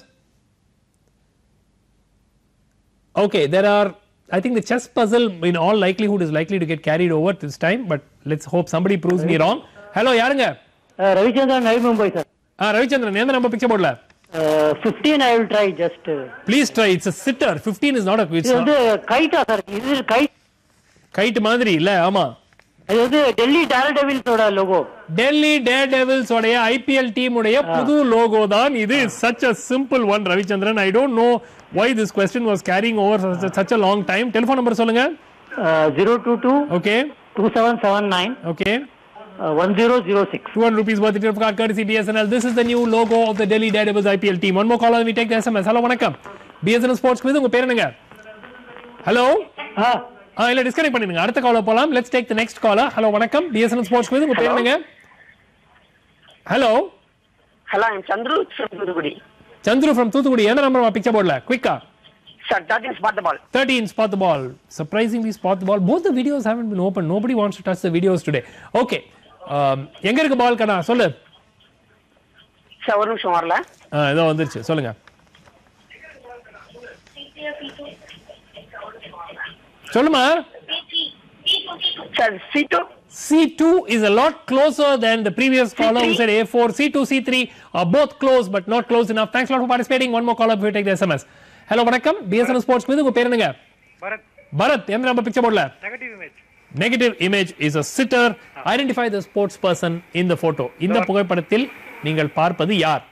Okay, there are, I think the chess puzzle in all likelihood is likely to get carried over this time, but let's hope somebody proves me wrong. Hello, யாருங்க? Ravichandran, Navi Mumbai, sir. Ah, Ravichandran, எந்த number picture போடல? Uh, fifteen I will try just. Uh, Please try, it's a sitter. fifteen is not a quiz. இது வந்து கைட்டா sir? இது kite kite மாதிரி இல்ல, ஆமா. இது வந்து டெல்லி டேர்டெவில்ஸோட லோகோ. டெல்லி டேர்டெவில்ஸ் உடைய I P L டீம் உடைய புது லோகோ தான் இது. Such a simple one, Ravichandran. I don't know why this question was carrying over such a, such a long time. Telephone number சொல்லுங்க. Uh, zero two two. Okay. two seven seven nine. Okay. Uh, one zero zero six. two hundred rupees worth of card courtesy B S N L. This is the new logo of the Delhi Daredevils I P L team. One more call and we take the S M S. Hello, வணக்கம். B S N L Sports quiz உங்க பேர் என்னங்க? Hello? ஆ ஆ இல்ல disconnect பண்ணிடுங்க. அடுத்த collar போலாம். Let's take the next caller. Hello, வணக்கம். B S N L Sports quiz உங்க பேர் என்னங்க? Hello? Hello, I'm Chandru from Thuthukudi. Chandru from Thuthukudi. எந்த நம்பர் பிக்சர் போடல? Quick-ஆ. Sir, thirteen spot the ball. thirteen spot the ball. Surprisingly spot the ball. Both the videos haven't been opened. Nobody wants to touch the videos today. Okay. Um, எங்க இருக்கு பால் கண்ணா? சொல்லு. Sir ஒரு நிமிஷம் வரல. ஆ இதோ வந்துருச்சு. சொல்லுங்க. சொல்லுமா. Sir, C two. C two is a lot closer than the previous caller who said A four. C two, C three are both close but not close enough. Thanks a lot for participating. One more caller before we take the S M S. Hello, வணக்கம். B S N L Sports quiz உங்க பேர் என்னங்க? பரத். பரத், எந்த number picture போடல? Negative image. Negative image is a sitter. Identify the sports person in the photo. இந்த புகைப்படத்தில் நீங்கள் பார்ப்பது யார்?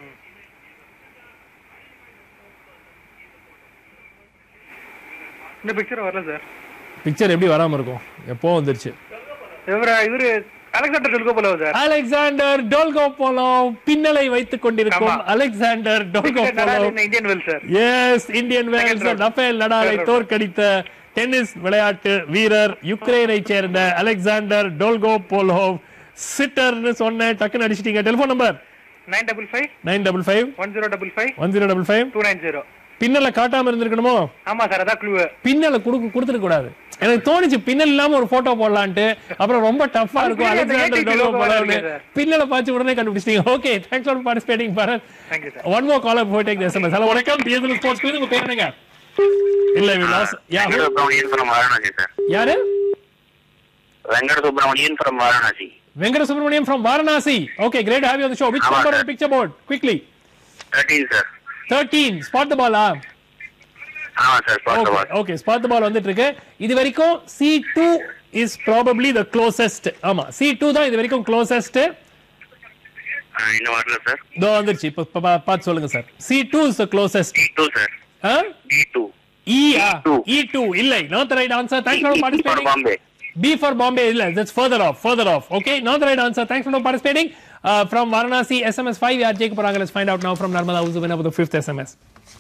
இந்த பிக்சர் வரல சார். பிக்சர் எப்படி வராம இருக்கும்? எப்போ வந்துருச்சு? இவரா இவரு Alexander Dolgopolov sir. Alexander Dolgopolov பின்னலை வைத்துக் கொண்டிருக்கும் Alexander Dolgopolov Indian well sir. Yes, Indian Wells Rafael நடாலை தோற்கடித்த டென்னிஸ் விளையாட்டு வீரர் யுக்ரைனை சேர்ந்த அலெக்சாண்டர் டோல்கோபோலோவ். சிட்டர்னு சொன்ன டக்குன்னு அடிச்சிட்டீங்க. Telephone number nine five five nine five five one zero five five one zero five five two nine zero. பின்னல காட்டாம இருந்திருக்கணுமோ? ஆமா சார், அதான் க்ளூ. பின்னல குடுக்க கொடுத்துட கூடாது. எனக்கு தோணுச்சு பின்னல் இல்லாம ஒரு போட்டோ போடலான்ட்டு. அப்புறம் ரொம்ப டஃபா இருக்கும் அலெக்சாண்டர் டோல்கோபோலோவ்னு. பின்னல பார்த்து உடனே கண்டுபிடிச்சிட்டீங்க. Okay, thanks for participating Bharath. Thank you sir. One more caller before I take the S M S. Hello, வணக்கம். B S N L Sports quiz உங்க பேர் என்னங்க? இல்ல we lost. Yeah. Venkata Subramanian from Varanasi, sir. யாரு? Venkata Subramanian from Varanasi. Venkata Subramanian from Varanasi. Okay, great to have you on the show. Which Ama, number sir. on the picture board? Quickly. thirteen, sir. thirteen. Spot the ball, ah. ஆமா sir, spot the ball. Okay, okay. Spot the ball வந்துட்டு இருக்கு. இது வரைக்கும் C two is probably the closest. ஆமா, C two தான் இது வரைக்கும் closest. இன்னும் வரல சார். தோ வந்துருச்சு. இப்ப பார்த்து சொல்லுங்க sir. C two is the closest. E two, sir. Huh? E two. E ah. E two இல்லை. Not the right answer. Thanks for participating. For Bombay. B for Bombay இல்லை. That's further off. Further off. Okay, not the right answer. Thanks for participating. Uh, from Varanasi, S M S five. யார் ஜெயிக்க போறாங்க? Let's find out now from Narmada, who's the winner of the fifth S M S.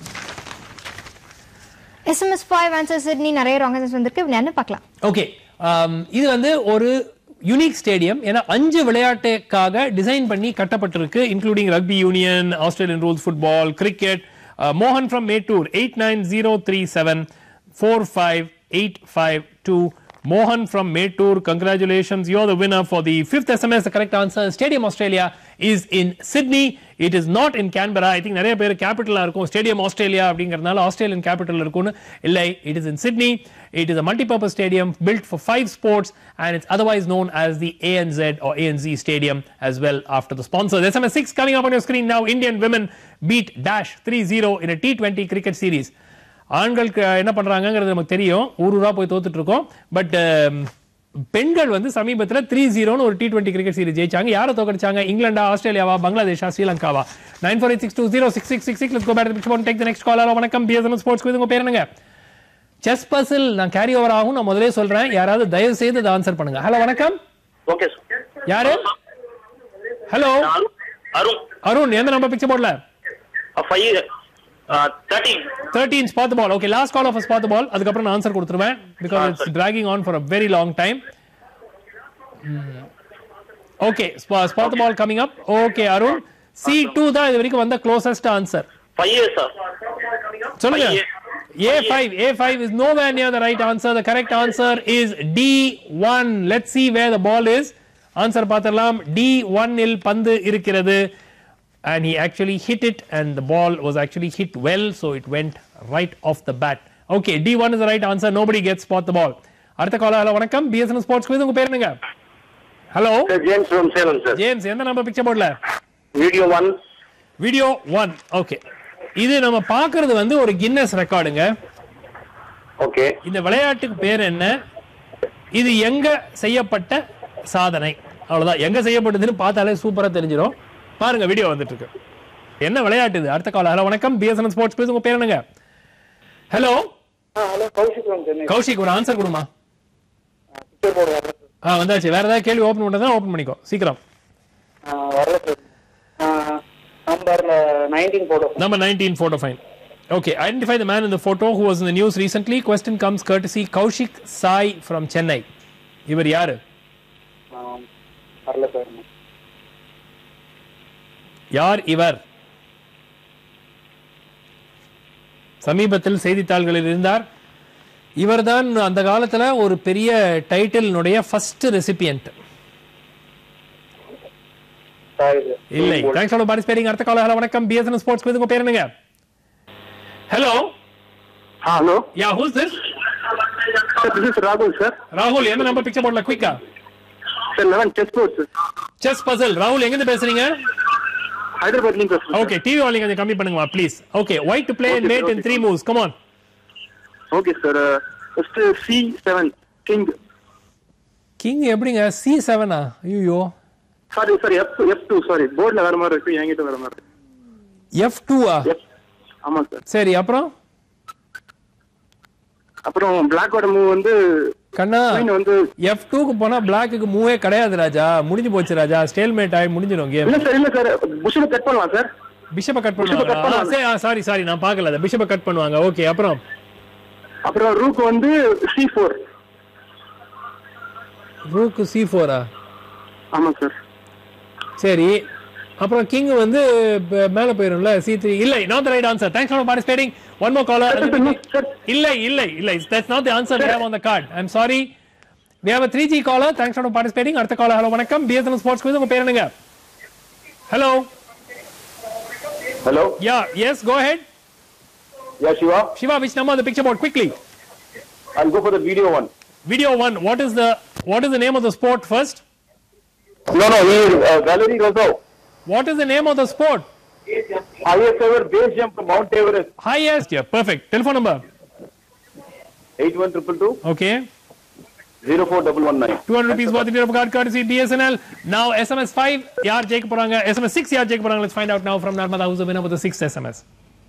S M S five answer Sydney நிறைய wrong answers வந்திருக்கு. என்னன்னு பார்க்கலாம். Okay. Um, இது வந்து ஒரு யூனிக் ஸ்டேடியம். ஏன்னா அஞ்சு விளையாட்டுக்காக டிசைன் பண்ணி கட்டப்பட்டிருக்கு, including rugby union, Australian rules football, cricket. மோகன் from Mettur eight nine zero three seven four five eight five two. Mohan from Mettur, congratulations, you're the winner for the fifth S M S. The correct answer, Stadium Australia is in Sydney. It is not in Canberra. I think நிறைய பேர் கேபிட்டலா இருக்கும் Stadium Australia அப்படிங்கறதுனால Australian capital இருக்கும்னு. இல்லை, it is in Sydney. It is a multi-purpose stadium built for five sports and it's otherwise known as the A N Z or A N Z Stadium as well after the sponsors. S M S six coming up on your screen now. Indian women beat Dash three zero in a T twenty cricket series. ஆண்களுக்கு என்ன பண்றாங்கிறது நமக்கு தெரியும், ஊர் ஊரா போய் தோத்துட்டு இருக்கோம். But பெண்கள் வந்து சமீபத்தில் த்ரீ ஜீரோன்னு ஒரு டி டுவெண்ட்டி கிரிக்கெட் சீரிஸ் ஜெயிச்சாங்க. யாரை தோக்கடிச்சாங்க? இங்கிலாண்டா, ஆஸ்திரேலியாவா, பங்களாதேஷா, ஸ்ரீலங்காவா? Nine four eight six two zero six six six six. Let's go back to the picture and take the next call. Hello வணக்கம், பிஎஸ்என்எல் ஸ்போர்ட்ஸ் குவிஸ். உங்க பேர் என்னங்க? செஸ் பசில் நான் கேரி ஓவர் ஆகும், நான் முதலே சொல்றேன். யாராவது தயவு செய்து அதை ஆன்சர் பண்ணுங்க. ஹலோ வணக்கம். Okay sir. யாரு? ஹலோ அருண். அருண், எந்த நம்பர் பிக்சர் போர்ட்ல? five Uh, thirteen. thirteen, spot the ball. Okay, last call of a spot the ball. அதுக்கப்புறம் நான் ஆன்சர் கொடுத்துருவேன் because it's dragging on for a very long time. Okay, spot, spot the ball coming up. Okay, Arun. C two தான் இது வரைக்கும் வந்த closest answer. five sir. சொல்லுங்க. A five. A five is nowhere near the right answer. The correct answer is D one. Let's see where the ball is. Answer பார்த்தறலாம். D one இல் பந்து இருக்கிறது. And he actually hit it and the ball was actually hit well, so it went right off the bat. Okay, D one is the right answer. Nobody gets spot the ball. அடுத்த caller. Hello வணக்கம், BSNL sports quiz. உங்க பேர் என்னங்க? Hello James from Salem sir. James, எந்த number picture போர்ட்ல? Video one. Video one. Okay, இது நம்ம பார்க்கிறது வந்து ஒரு கின்னஸ் ரெக்கார்டுங்க. ஓகே. இந்த விளையாட்டுக்கு பேர் என்ன? இது எங்க செய்யப்பட்ட சாதனை? அவ்வளவுதான். எங்க செய்யப்பட்டதுன்னு பார்த்தாலே சூப்பரா தெரிஞ்சிடும். பாருங்க, வீடியோ வந்துட்டு இருக்கு. என்ன விளையாட்டு இது? அடுத்த கால். ஹலோ வணக்கம், பிஎஸ்என்எல் ஸ்போர்ட்ஸ் குவிஸ். உங்க பேர் என்னங்க? Hello hello Kaushik from Chennai. Kaushik, ஒரு ஆன்சர் கொடுமா. ஆ வந்தாச்சு. வேற ஏதாவது கேள்வி ஓபன் பண்றதா ஓபன் பண்ணிக்கோ சீக்கிரம். வரல சார். Number nineteen photo. Number nineteen photo fine. Okay, identify the man in the photo who was in the news recently. Question comes courtesy Kaushik Sai from Chennai. இவர் யாரு? வரல சார். யார் இவர்? சமீபத்தில் செய்தித்தாள்களில் இருந்தார். இவர்தான் அந்த காலத்துல ஒரு பெரிய டைட்டிலினுடைய ஃபர்ஸ்ட் ரெசிபியன்ட். இல்லை. Thanks for participating. அடுத்த கால். ஹலோ வணக்கம், பிஎஸ்என்எல் ஸ்போர்ட்ஸ் குவிஸ். உங்க பேர் என்னங்க? Hello hello. Yeah, who is this? This is Rahul sir. ராகுல், எந்த நம்பர் பிக்சர் போர்ட்ல? குயிக்கா. Sir eleven chess board sir. Chess puzzle. ராகுல், எங்க இருந்து பேசுறீங்க? Hyderabad link sir. Okay, T V volume கொஞ்சம் கம்மி பண்ணுங்க please. Okay, white to play and mate in three moves. Come on. Okay sir. First C seven king. King எப்படிங்க? C seven ஆ? ஐயோ. Sorry sorry F two F two sorry. போர்ட்ல வர மாதிரி இருக்கு, என்கிட்ட வர மாதிரி. F two ஆ? ஆமா சார். சரி, அப்புறம் அப்புறம் பிளாக்கோட மூவ் வந்து கண்ணா வந்து F two க்கு போனா பிளாக்குக்கு மூவே கிடையாது ராஜா. முடிஞ்சு போச்சு ராஜா. ஸ்டேல்மேட் ஆயி முடிஞ்சிரும் கேம். இல்ல சார் இல்ல சார் பிஷப்பை கட் பண்ணலாம் சார். பிஷப்பை கட் பண்ணுவாங்க. சரி, சாரி சாரி நான் பார்க்கல. அத பிஷப்பை கட் பண்ணுவாங்க. ஓகே, அப்புறம் அப்புறம் ரூக் வந்து C four. Rook C four ஆ? ஆமா சார். சரி, அப்புறம் கிங் வந்து மேல போயிரும்ல C three. இல்ல, not the right answer. Thanks for participating. One more caller. இல்ல இல்ல இல்ல, that's not the answer we have on the card. I'm sorry. We have a three G caller. Thanks for participating. அடுத்த caller. Hello வணக்கம், BSNL sports quiz. உங்க பேர் என்னங்க? Hello hello. Yeah, yes, go ahead. Yeah, Shiva. Shiva, which number on the picture board? Quickly. I'll go for the video one. Video one. What is the what is the name of the sport first? No, no, he is uh, Valerie Rosso. What is the name of the sport? Highest ever base jump from Mount Everest. Highest. Yeah, perfect. Telephone number. eight one two two two. Okay. zero four one one nine. two hundred rupees worth of card courtesy B S N L. Now S M S five. Yaar Jake poranga. S M S six. Yaar Jake poranga. Let's find out now from Narmada who's the winner with the sixth S M S.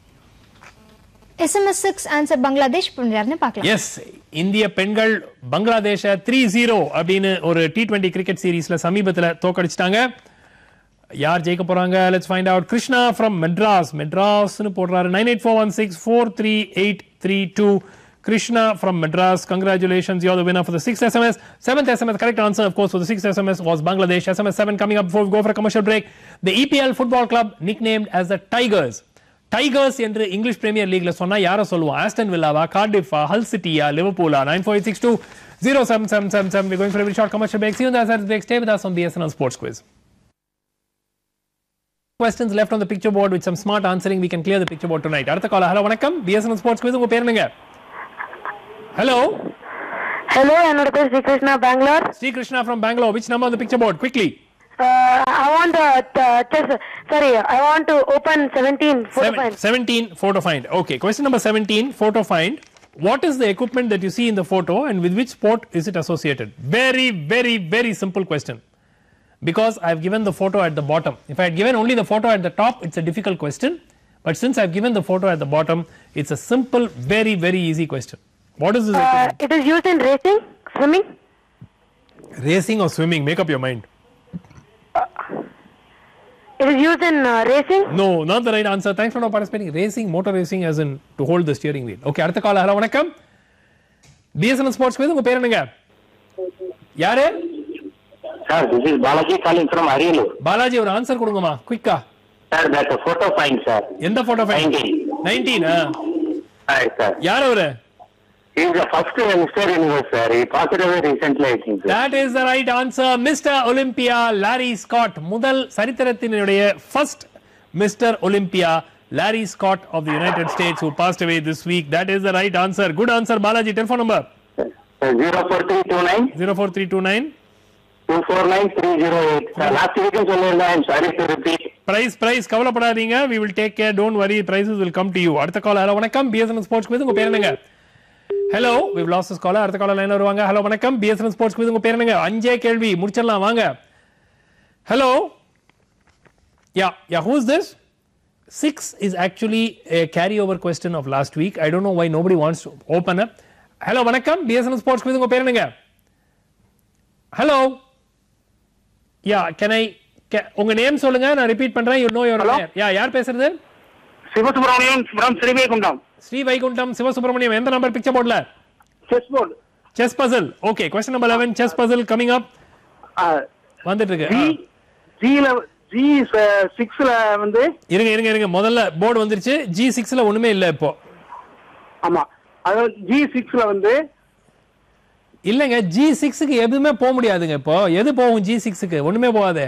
S M S six answer Bangladesh. புரிஞ்சாருன்னு பார்க்கலாம். Yes, இந்திய பெண்கள் பங்களாதேஷ three zero அப்படினு ஒரு T twenty cricket சீரிஸ்ல சமீபத்துல தோக்கடிச்சிட்டாங்க. யார் ஜெயிக்க போறாங்க? Let's find out. Krishna from Madras. Madras னு போடுறாரு. nine eight four one six four three eight three two. Krishna from Madras, congratulations, you're the winner for the sixth S M S. Seventh S M S, correct answer, of course, for the sixth S M S was Bangladesh. S M S seven coming up before we go for a commercial break. The E P L football club nicknamed as the Tigers. Tigers என்று English Premier League சொன்னா யாரை சொல்லுவோம்? Aston Villa, Cardiff, Hull City, Liverpool. nine four eight six two zero seven seven seven seven. We're going for a very short commercial break. See you in the S R S break. Stay with us on B S N L Sports Quiz. Questions left on the picture board with some smart answering. We can clear the picture board tonight. அடுத்த கால hello வணக்கம் B S N L Sports Quiz. உங்க பேர் என்னங்க? Hello. Hello, என்னோட பேர் Sri Krishna, Bangalore. Sri Krishna from Bangalore. Which number on the picture board? Quickly. Uh, I want to uh, chess, sorry, I want to open seventeen, photo Seven, find. seventeen, photo find. Okay, question number seventeen, photo find. What is the equipment that you see in the photo and with which sport is it associated? Very, very, very simple question. Because I've given the photo at the bottom. If I had given only the photo at the top, it's a difficult question. But since I've given the photo at the bottom, it's a simple, very, very easy question. What is this? Uh, it is used in racing, swimming. Racing or swimming? Make up your mind. Uh, it is used in uh, racing. No, not the right answer. Thanks for not participating. Racing, motor racing as in to hold the steering wheel. Okay, அடுத்த கால hello வணக்கம் B S N L Sports Quiz. உங்க பேர் என்னங்க? யாரு? Sir, this is Balaji calling from Ariyalur. Balaji ஒரு answer கொடுங்கம்மா குயிக்கா. Sir, that's a photo find, sir. எந்த photo find? nineteen. nineteen ஆ. Hi, sir. யார் அவரு? He is the first Mister Universe, sir. He passed away recently, I think, sir. That is the right answer. Mister Olympia, Larry Scott. முதல் சரித்திரத்தினுடைய first Mister Olympia, Larry Scott of the United States, who passed away this week. That is the right answer. Good answer, Balaji. Telephone number? zero four three two nine. zero four three two nine. two four nine three zero eight. Sir, last week in Solenda, I'm sorry to repeat. Price, price. கவலைப்படாதீங்க. We will take care. Don't worry. Prices will come to you. அடுத்த call hello வணக்கம் B S N L Sports Quiz. உங்க பேர் என்னங்க? Hello, we've lost this caller. அடுத்த caller லைன்ல வருவாங்க. Hello வணக்கம் B S N L Sports Quiz. உங்க பேர் என்னங்க? அஞ்சே கேள்வி முடிச்சிடலாம் வாங்க. Hello. Yeah, yeah, who is this? Six is actually a carryover question of last week. I don't know why nobody wants to open up. Hello வணக்கம் B S N L Sports Quiz. உங்க பேர் என்னங்க? Hello. Yeah, can I can, உங்க name சொல்லுங்க. நான் repeat பண்றேன். You know your name. Yeah, யார் பேசுறது? சிவசுப்ரமணியம் from ஸ்ரீவைகுண்டம். ஸ்ரீவைகுண்டம் சிவசுப்ரமணியம். எந்த நம்பர் பிக்சர் போர்ட்ல? Chess board. Chess puzzle. Okay, question number eleven, chess puzzle coming up. வந்துட்டு இருக்கு. G G G six ல வந்து இருங்க இருங்க இருங்க முதல்ல போர்டு வந்துருச்சு. G six ல ஒண்ணுமே இல்ல இப்போ. ஆமா. அதாவது G six ல வந்து இல்லங்க G six க்கு எதுமே போக முடியாதுங்க இப்போ. எது போகும் G six க்கு? ஒண்ணுமே போகாதே.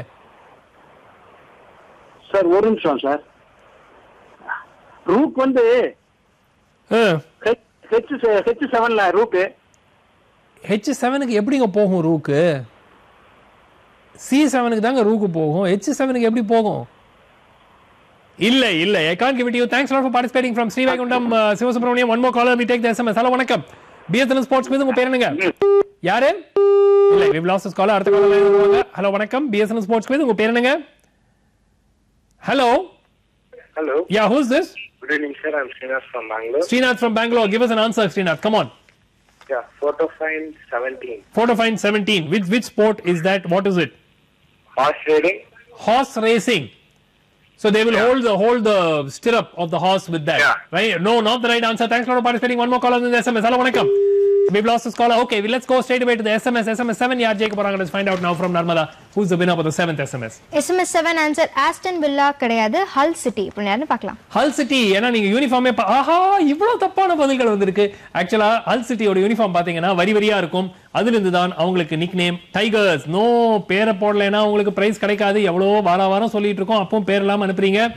சார் ஒரு நிமிஷம் சார். ரூக் வந்து H seven ல ரூக். H seven க்கு எப்படிங்க போகும் ரூக்? C seven க்கு தாங்க ரூக் போகும். H seven க்கு எப்படி போகும்? இல்ல இல்ல I can't give it to you. Thanks a lot for participating from Srivaikundam uh, Sivasubramaniam. One more caller, we take the S M S. Hello வணக்கம் B S N L Sports Quiz. உங்க பேர் என்னங்க? யாரு? இல்ல we've lost this caller. அடுத்த caller லைன்ல வருவாங்க. Hello வணக்கம் B S N L Sports Quiz. உங்க பேர் என்னங்க? Hello. Hello. Yeah, who's this? Good evening, sir. I'm Srinath from Bangalore. Srinath from Bangalore. Give us an answer, Srinath. Come on. Yeah, photo find seventeen. Photo find seventeen. Which which sport is that? What is it? Horse riding. Horse racing. So they will yeah. hold the hold the stirrup of the horse with that. Yeah. Right? No, not the right answer. Thanks for participating. One more caller in the S M S. Hello, vanakkam. We've lost this caller. Okay, well, let's go straight away to the S M S. S M S seven. Yaar Jacob Poranga. Let's find out now from Narmada who's the winner of the seventh S M S. S M S seven answer Aston Villa கிடையாது Hull City. இப்போ யாருன்னு பார்க்கலாம். Hull City. ஏன்னா நீங்க யூனிஃபார்மே ஆஹா இவ்வளவு தப்பான பதில்கள் வந்திருக்கு. ஆக்சுவலா Hull City ஓட யூனிஃபார்ம் பாத்தீங்கன்னா வரி வரியா இருக்கும். அதிலிருந்து தான் அவங்களுக்கு நிக் நேம் டைகர்ஸ். நோ பேரை போடலைன்னா உங்களுக்கு பிரைஸ் கிடைக்காது. எவ்வளோ வார வாரம் சொல்லிட்டு இருக்கோம். அப்பவும் பேர் இல்லாம அனுப்புறீங்க.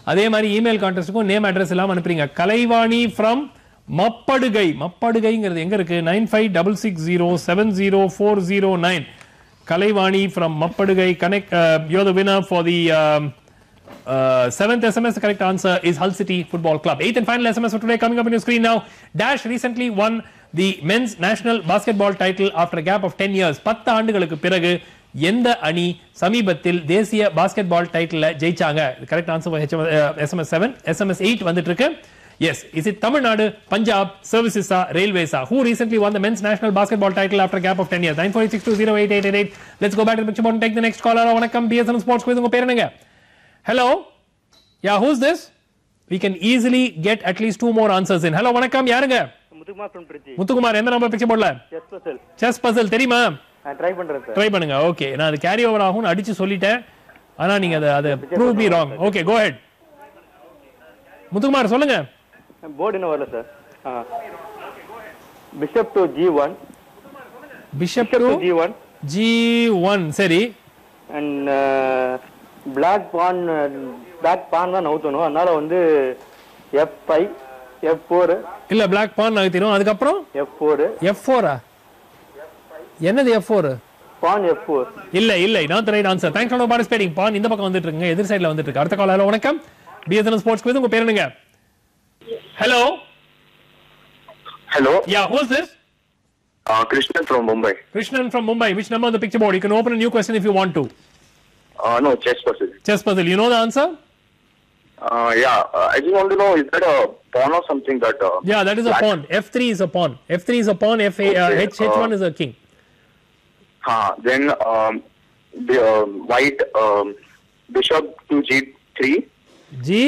அதே மாதிரி இமெயில் கான்டெஸ்ட்டுக்கும் நேம் அட்ரஸ் எல்லாம் அனுப்புறீங்க. கலைவாணி ஃப்ரம் மப்படுகை. மப்படுகைங்கிறது எங்க இருக்கு? Nine five double six zero seven zero four zero nine. Kalaivani from Mappadugai. Connect. Uh, you're the winner for the um, uh, seventh S M S. The correct answer is Hull City Football Club. Eighth and final S M S for today coming up on your screen now. Dash recently won the men's national basketball title after a gap of ten years. பத்து ஆண்டுகளுக்கு பிறகு எந்த அணி சமீபத்தில் தேசிய basketball title ஜெயிச்சாங்க? Correct answer S M S seven. S M S eight வந்துட்டு இருக்கு. Yes, is it Tamil Nadu, Punjab, Services, Railways? Who recently won the men's national basketball title after a gap of ten years? nine four eight six two zero eight eight eight eight. Let's go back to the picture board and take the next caller. Vanakkam, B S N L Sports Quiz. Unga perenanga. Hello? Yeah, who's this? We can easily get at least two more answers in. Hello, Vanakkam, yarunga? Muthukumar from Trichy. Muthukumar, endha number picture board la? Chess puzzle. Chess puzzle, theriyuma? நான் try பண்றேன் sir. Try பண்ணுங்க. Okay, நான் அது carry over ஆகும் அடிச்சு சொல்லிட்டேன். ஆனா நீங்க அத அத prove me wrong. Okay, go ahead. Muthukumar சொல்லுங்க. போர்டு என்ன வரல sir. Bishop to G one. Bishop to G one. G one சரி. And black pawn black pawn தான் நவுத்தணும். அதனால வந்து F five F four. இல்ல பிளாக் பான் நவுத்திரும். அதுக்கு அப்புறம் F four. F four ஆ? என்னது F four? பான் F four. இல்ல இல்ல, not the right answer. Thanks for participating. பான் இந்த பக்கம் வந்துட்டு இருக்குங்க, எதிர் சைடுல வந்துட்டு இருக்கு. அடுத்த கால். ஹலோ வணக்கம். B S N L Sports Quiz. உங்க பேர் என்னங்க? Hello. Hello. Yeah, who's this? Uh, Krishnan from Mumbai. Krishnan from Mumbai. Which number on the picture board? You can open a new question if you want to. Uh, no, chess puzzle. Chess puzzle. You know the answer? Uh, yeah, uh, I just want to know, is that a pawn or something that... Uh, yeah, that is a pawn. F three is a pawn. F three is a pawn. F a, uh, H, H one is a king. Uh, then um, the uh, white um, bishop to G three. G?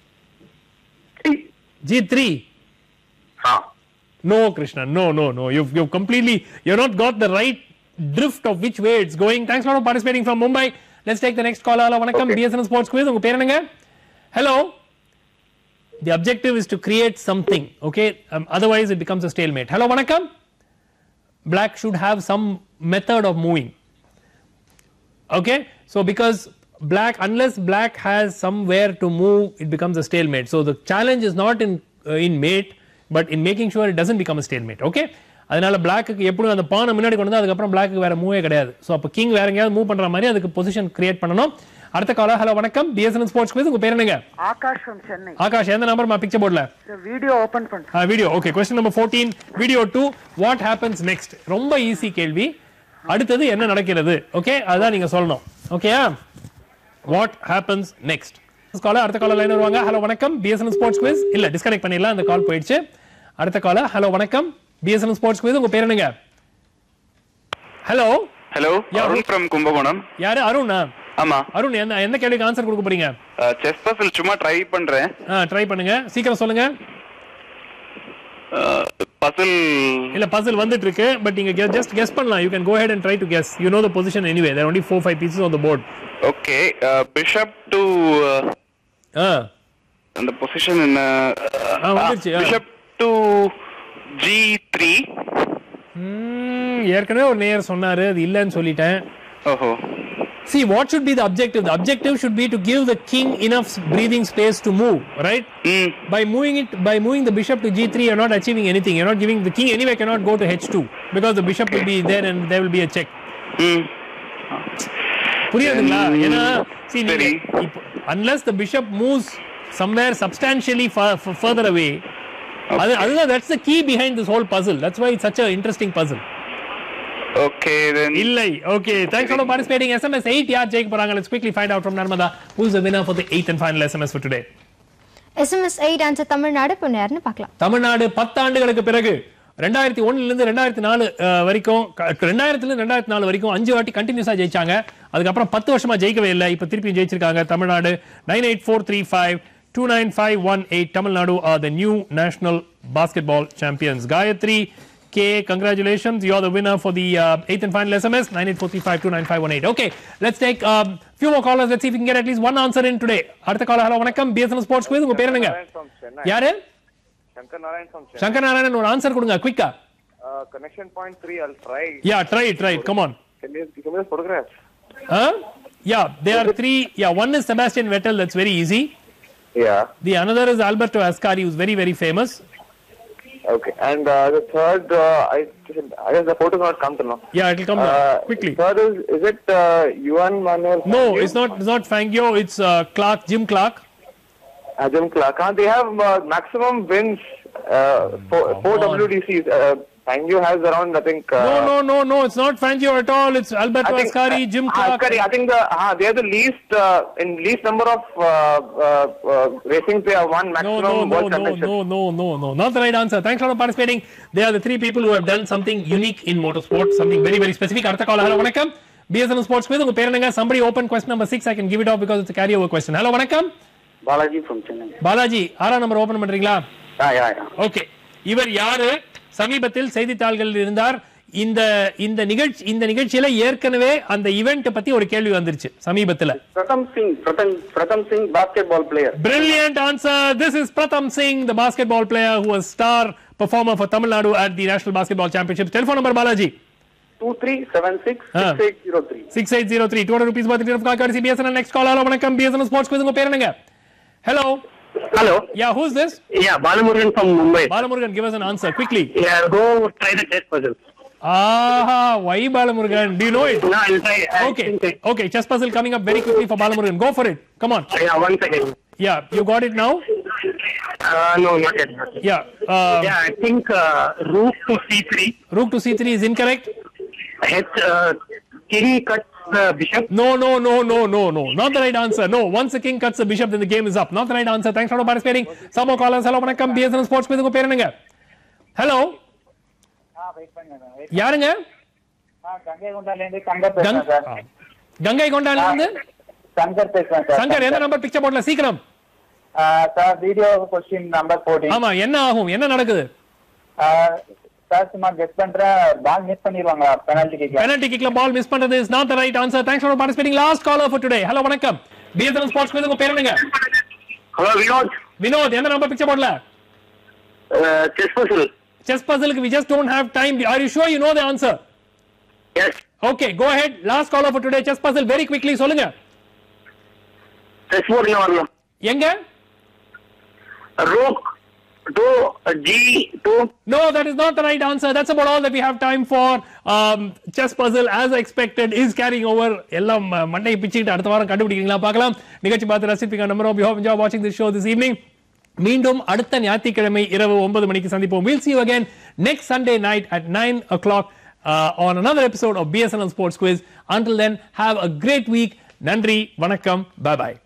G three. Huh. No, Krishna. No, no, no. You've, you've completely, you've not got the right drift of which way it's going. Thanks a lot for participating from Mumbai. Let's take the next call. Hello, vanakkam. B S N L Sports Quiz. Unga per enanga? Hello. The objective is to create something. Okay. Um, otherwise, it becomes a stalemate. Hello, vanakkam. Black should have some method of moving. Okay. So because black, unless black has somewhere to move, it becomes a stalemate. So the challenge is not in uh, in mate, but in making sure it doesn't become a stalemate. Okay. அதனால black எப்படி அந்த பானை முன்னாடி கொண்டு வந்து அதுக்கப்புறம் block வேற மூவே கிடையாது. ஸோ அப்போ கிங் வேற எங்கேயாவது மூவ் பண்ற மாதிரி அதுக்கு பொசிஷன் கிரியேட் பண்ணணும். அடுத்த காலர். ஹலோ வணக்கம். B S N L Sports Quiz. உங்க பேர் என்னங்க? ஆகாஷ் from சென்னை. ஆகாஷ், எந்த நம்பர் மா பிக்சர் போர்ட்ல? வீடியோ ஓபன் பண்ணு. ஆ video. Okay, question number fourteen. Video two. What happens next? ரொம்ப ஈஸி கேள்வி. அடுத்தது என்ன நடக்கிறது? ஓகே, அதான் நீங்க சொல்லணும். ஓகேயா? What happens next? காலர். அடுத்த காலர் லைன் வருவாங்க. ஹலோ வணக்கம். B S N L Sports Quiz. இல்ல, டிஸ்கனெக்ட் பண்ணிடலாம், அந்த கால் போயிடுச்சு. அடுத்த காலர். ஹலோ வணக்கம். B S N L Sports Quiz. உங்க பேர் என்னங்க? Hello. Hello, Arun from Kumbakonam. யாரு? அருணா? ஆமா. அருண், என்ன என்ன கேள்விக்கு ஆன்சர் கொடுக்க போறீங்க? செஸ் பசில் சும்மா ட்ரை பண்றேன். ஆ, ட்ரை பண்ணுங்க. சீக்கிரம் சொல்லுங்க. பசில் இல்ல, பசில் வந்துட்டு இருக்கு. பட் நீங்க ஜஸ்ட் கெஸ் பண்ணலாம். You can go ahead and try to guess. You know the position anyway. There are only four five pieces on the board. Okay, uh, bishop to ah அந்த position என்ன? ஆ வந்துருச்சு. bishop to G three. ம், ஏற்கனவே ஒரு நேயர் சொன்னாரு, அது இல்லன்னு சொல்லிட்டேன். ஓஹோ. See, what should be the objective? The objective should be to give the king enough breathing space to move, right? Mm. By moving it, by moving the bishop to G three, you're not achieving anything. You're not giving, the king anyway cannot go to H two because the bishop will be there and there will be a check. Mm. புரியுதுங்களா? ஏன்னா see, unless the bishop moves somewhere substantially far, further away, okay. Adha, that's the key behind this whole puzzle. That's why it's such an interesting puzzle. Okay, then. Illai. Okay, thanks for participating. S M S eight yaar jayik poranga. Let's quickly find out from Narmada who's the winner for the eighth and final S M S for today. S M S eight answer Tamil Nadu. இப்போ யாருன்னு பார்க்கலாம். தமிழ்நாடு பத்து ஆண்டுகளுக்கு பிறகு ரெண்டாயிரத்தி ஒன்னுல இருந்து ரெண்டாயிரத்தி நாலு வரைக்கும், ரெண்டாயிரத்துல இருந்து ரெண்டாயிரத்தி நாலு வரைக்கும் அஞ்சு வாட்டி கண்டினியூஸா ஜெயிச்சாங்க. அதுக்கப்புறம் பத்து வருஷமா ஜெயிக்கவே இல்லை. இப்ப திருப்பி ஜெயிச்சிருக்காங்க Tamil Nadu. nine eight four three five two nine five one eight. Tamil are the new national basketball champions. Gayatri K, congratulations. You are the winner for the uh, eighth and final S M S. nine eight four three five two nine five one eight. Okay, let's take a um, few more callers. Let's see if we can get at least one answer in today. அடுத்த caller. Hello, வணக்கம். B S N L Sports Quiz. உங்க பேர் என்னங்க? யாரு? Shankar Narayan from Chennai. Shankar Narayan, ஒரு answer கொடுங்க குயிக்கா. Uh, connection point three, I'll try. Yeah, try it, try it. Come on. Can you give me the photograph? Huh? Yeah, there are three. Yeah, one is Sebastian Vettel. That's very easy. Yeah. The another is Alberto Ascari, who's very, very famous. Okay. And uh, the third, uh, I, I guess the photo not come to know. Yeah, it'll come uh, quickly. Third is, is it uh, Juan Manuel? No, it's not. It's not Fangio. It's uh, Clark, Jim Clark. Uh, Jim Clark. Uh, they have uh, maximum wins. Uh, four, four W D Cs. Uh, Fangio has around, I think. Uh, no, no, no, no. It's not Fangio at all. It's Alberto think, Ascari, uh, Jim Clark. Ascari, I think the uh, they are the least uh, in least number of uh, uh, uh, racings. They have won maximum No, no, world no, championship. no, no, no, no. Not the right answer. Thanks a lot for participating. They are the three people who have done something unique in motorsport, something very, very specific. Artha call. Hello, vanakkam. B S N L Sports Quiz. Unga perenanga. Somebody open question number six. I can give it off because it's a carryover question. Hello, vanakkam. Balaji from Chennai. Balaji, ஆறாம் number open பண்றீங்களா? Yeah, yeah, yeah. Okay. இவர் யாரு? சமீபத்தில் செய்தித்தாள்களில் இருந்தார். இந்த இந்த நிகழ்ச்சி இந்த நிகழ்ச்சியில ஏற்கனவே அந்த ஈவென்ட் பத்தி ஒரு கேள்வி வந்துருச்சு சமீபத்துல. Pratham Singh, Pratham Pratham Singh, basketball player. Brilliant answer. This is Pratham Singh, the basketball player who was star performer for Tamil Nadu at the National Basketball Championships. Telephone number, Balaji. two three seven six six eight zero three. six eight zero three. two hundred rupees worth of call courtesy B S N L. Next call. Hello, vanakkam. B S N L Sports Quiz. Unga பேர் என்னங்க? Hello. Hello. Yeah, who's this? Yeah, Balamurugan from Mumbai. Balamurugan, give us an answer quickly. Yeah, go try the chess puzzle. Ah, why Balamurugan? Do you know it? No, I'll try. I Okay, think okay. Chess puzzle coming up very quickly for Balamurugan. Go for it. Come on. Yeah, one second. Yeah, you got it now? Uh, no, not yet. Not yet. Yeah. Um, yeah, I think uh, rook to c three. Rook to c three is incorrect. H, uh, king cuts the bishop. No, no, no, no, no, no. Not the right answer. No, once the king cuts the bishop, then the game is up. Not the right answer. Thanks for participating. Some more callers. Hello, vanakkam. B S N L Sports Quiz. Unga பேர் என்னங்க? Hello. யாருங்க? கங்கை கொண்டால இருந்து சங்கர் பேசுறேன் sir. Ganga கொண்டால இருந்து சங்கர் பேசுறேன் sir. Shankar எந்த number picture போடல சீக்கிரம். Sir video question number fourteen. ஆமா, என்ன ஆகும்? என்ன நடக்குது? சார் சும்மா கெஸ் பண்றேன், பால் மிஸ் பண்ணிடுவாங்க பெனல்டி கிக்ல. பெனல்டி கிக்ல பால் மிஸ் பண்றது is not the right answer. Thanks for participating. Last caller for today. Hello, வணக்கம். B S N L Sports Quiz. உங்க பேர் என்னங்க? Hello, Vinod. வினோத், எந்த நம்பர் பிக்சர் போடல? Uh, chess puzzle. Chess puzzle, we just don't have time. Are you sure you know the answer? Yes. Okay, go ahead. Last caller for today. Chess puzzle, very quickly சொல்லுங்க. Chess board ல வரணும். எங்க? Rook to g two. No, that is not the right answer. That's about all that we have time for. Um, chess puzzle, as expected, is carrying over. எல்லாம் மண்டை பிச்சிட்டு அடுத்த வாரம் கண்டுபிடிக்கிறீங்களா பார்க்கலாம். நிகழ்ச்சி பார்த்து ரசிப்பீங்க. Number of you have enjoyed watching this show this evening. மீண்டும் அடுத்த ஞாயிற்றுக்கிழமை இரவு ஒன்பது மணிக்கு சந்திப்போம். We'll see you again next Sunday night at nine o'clock uh, on another episode of B S N L Sports Quiz. Until then, have a great week. நன்றி, வணக்கம், bye bye.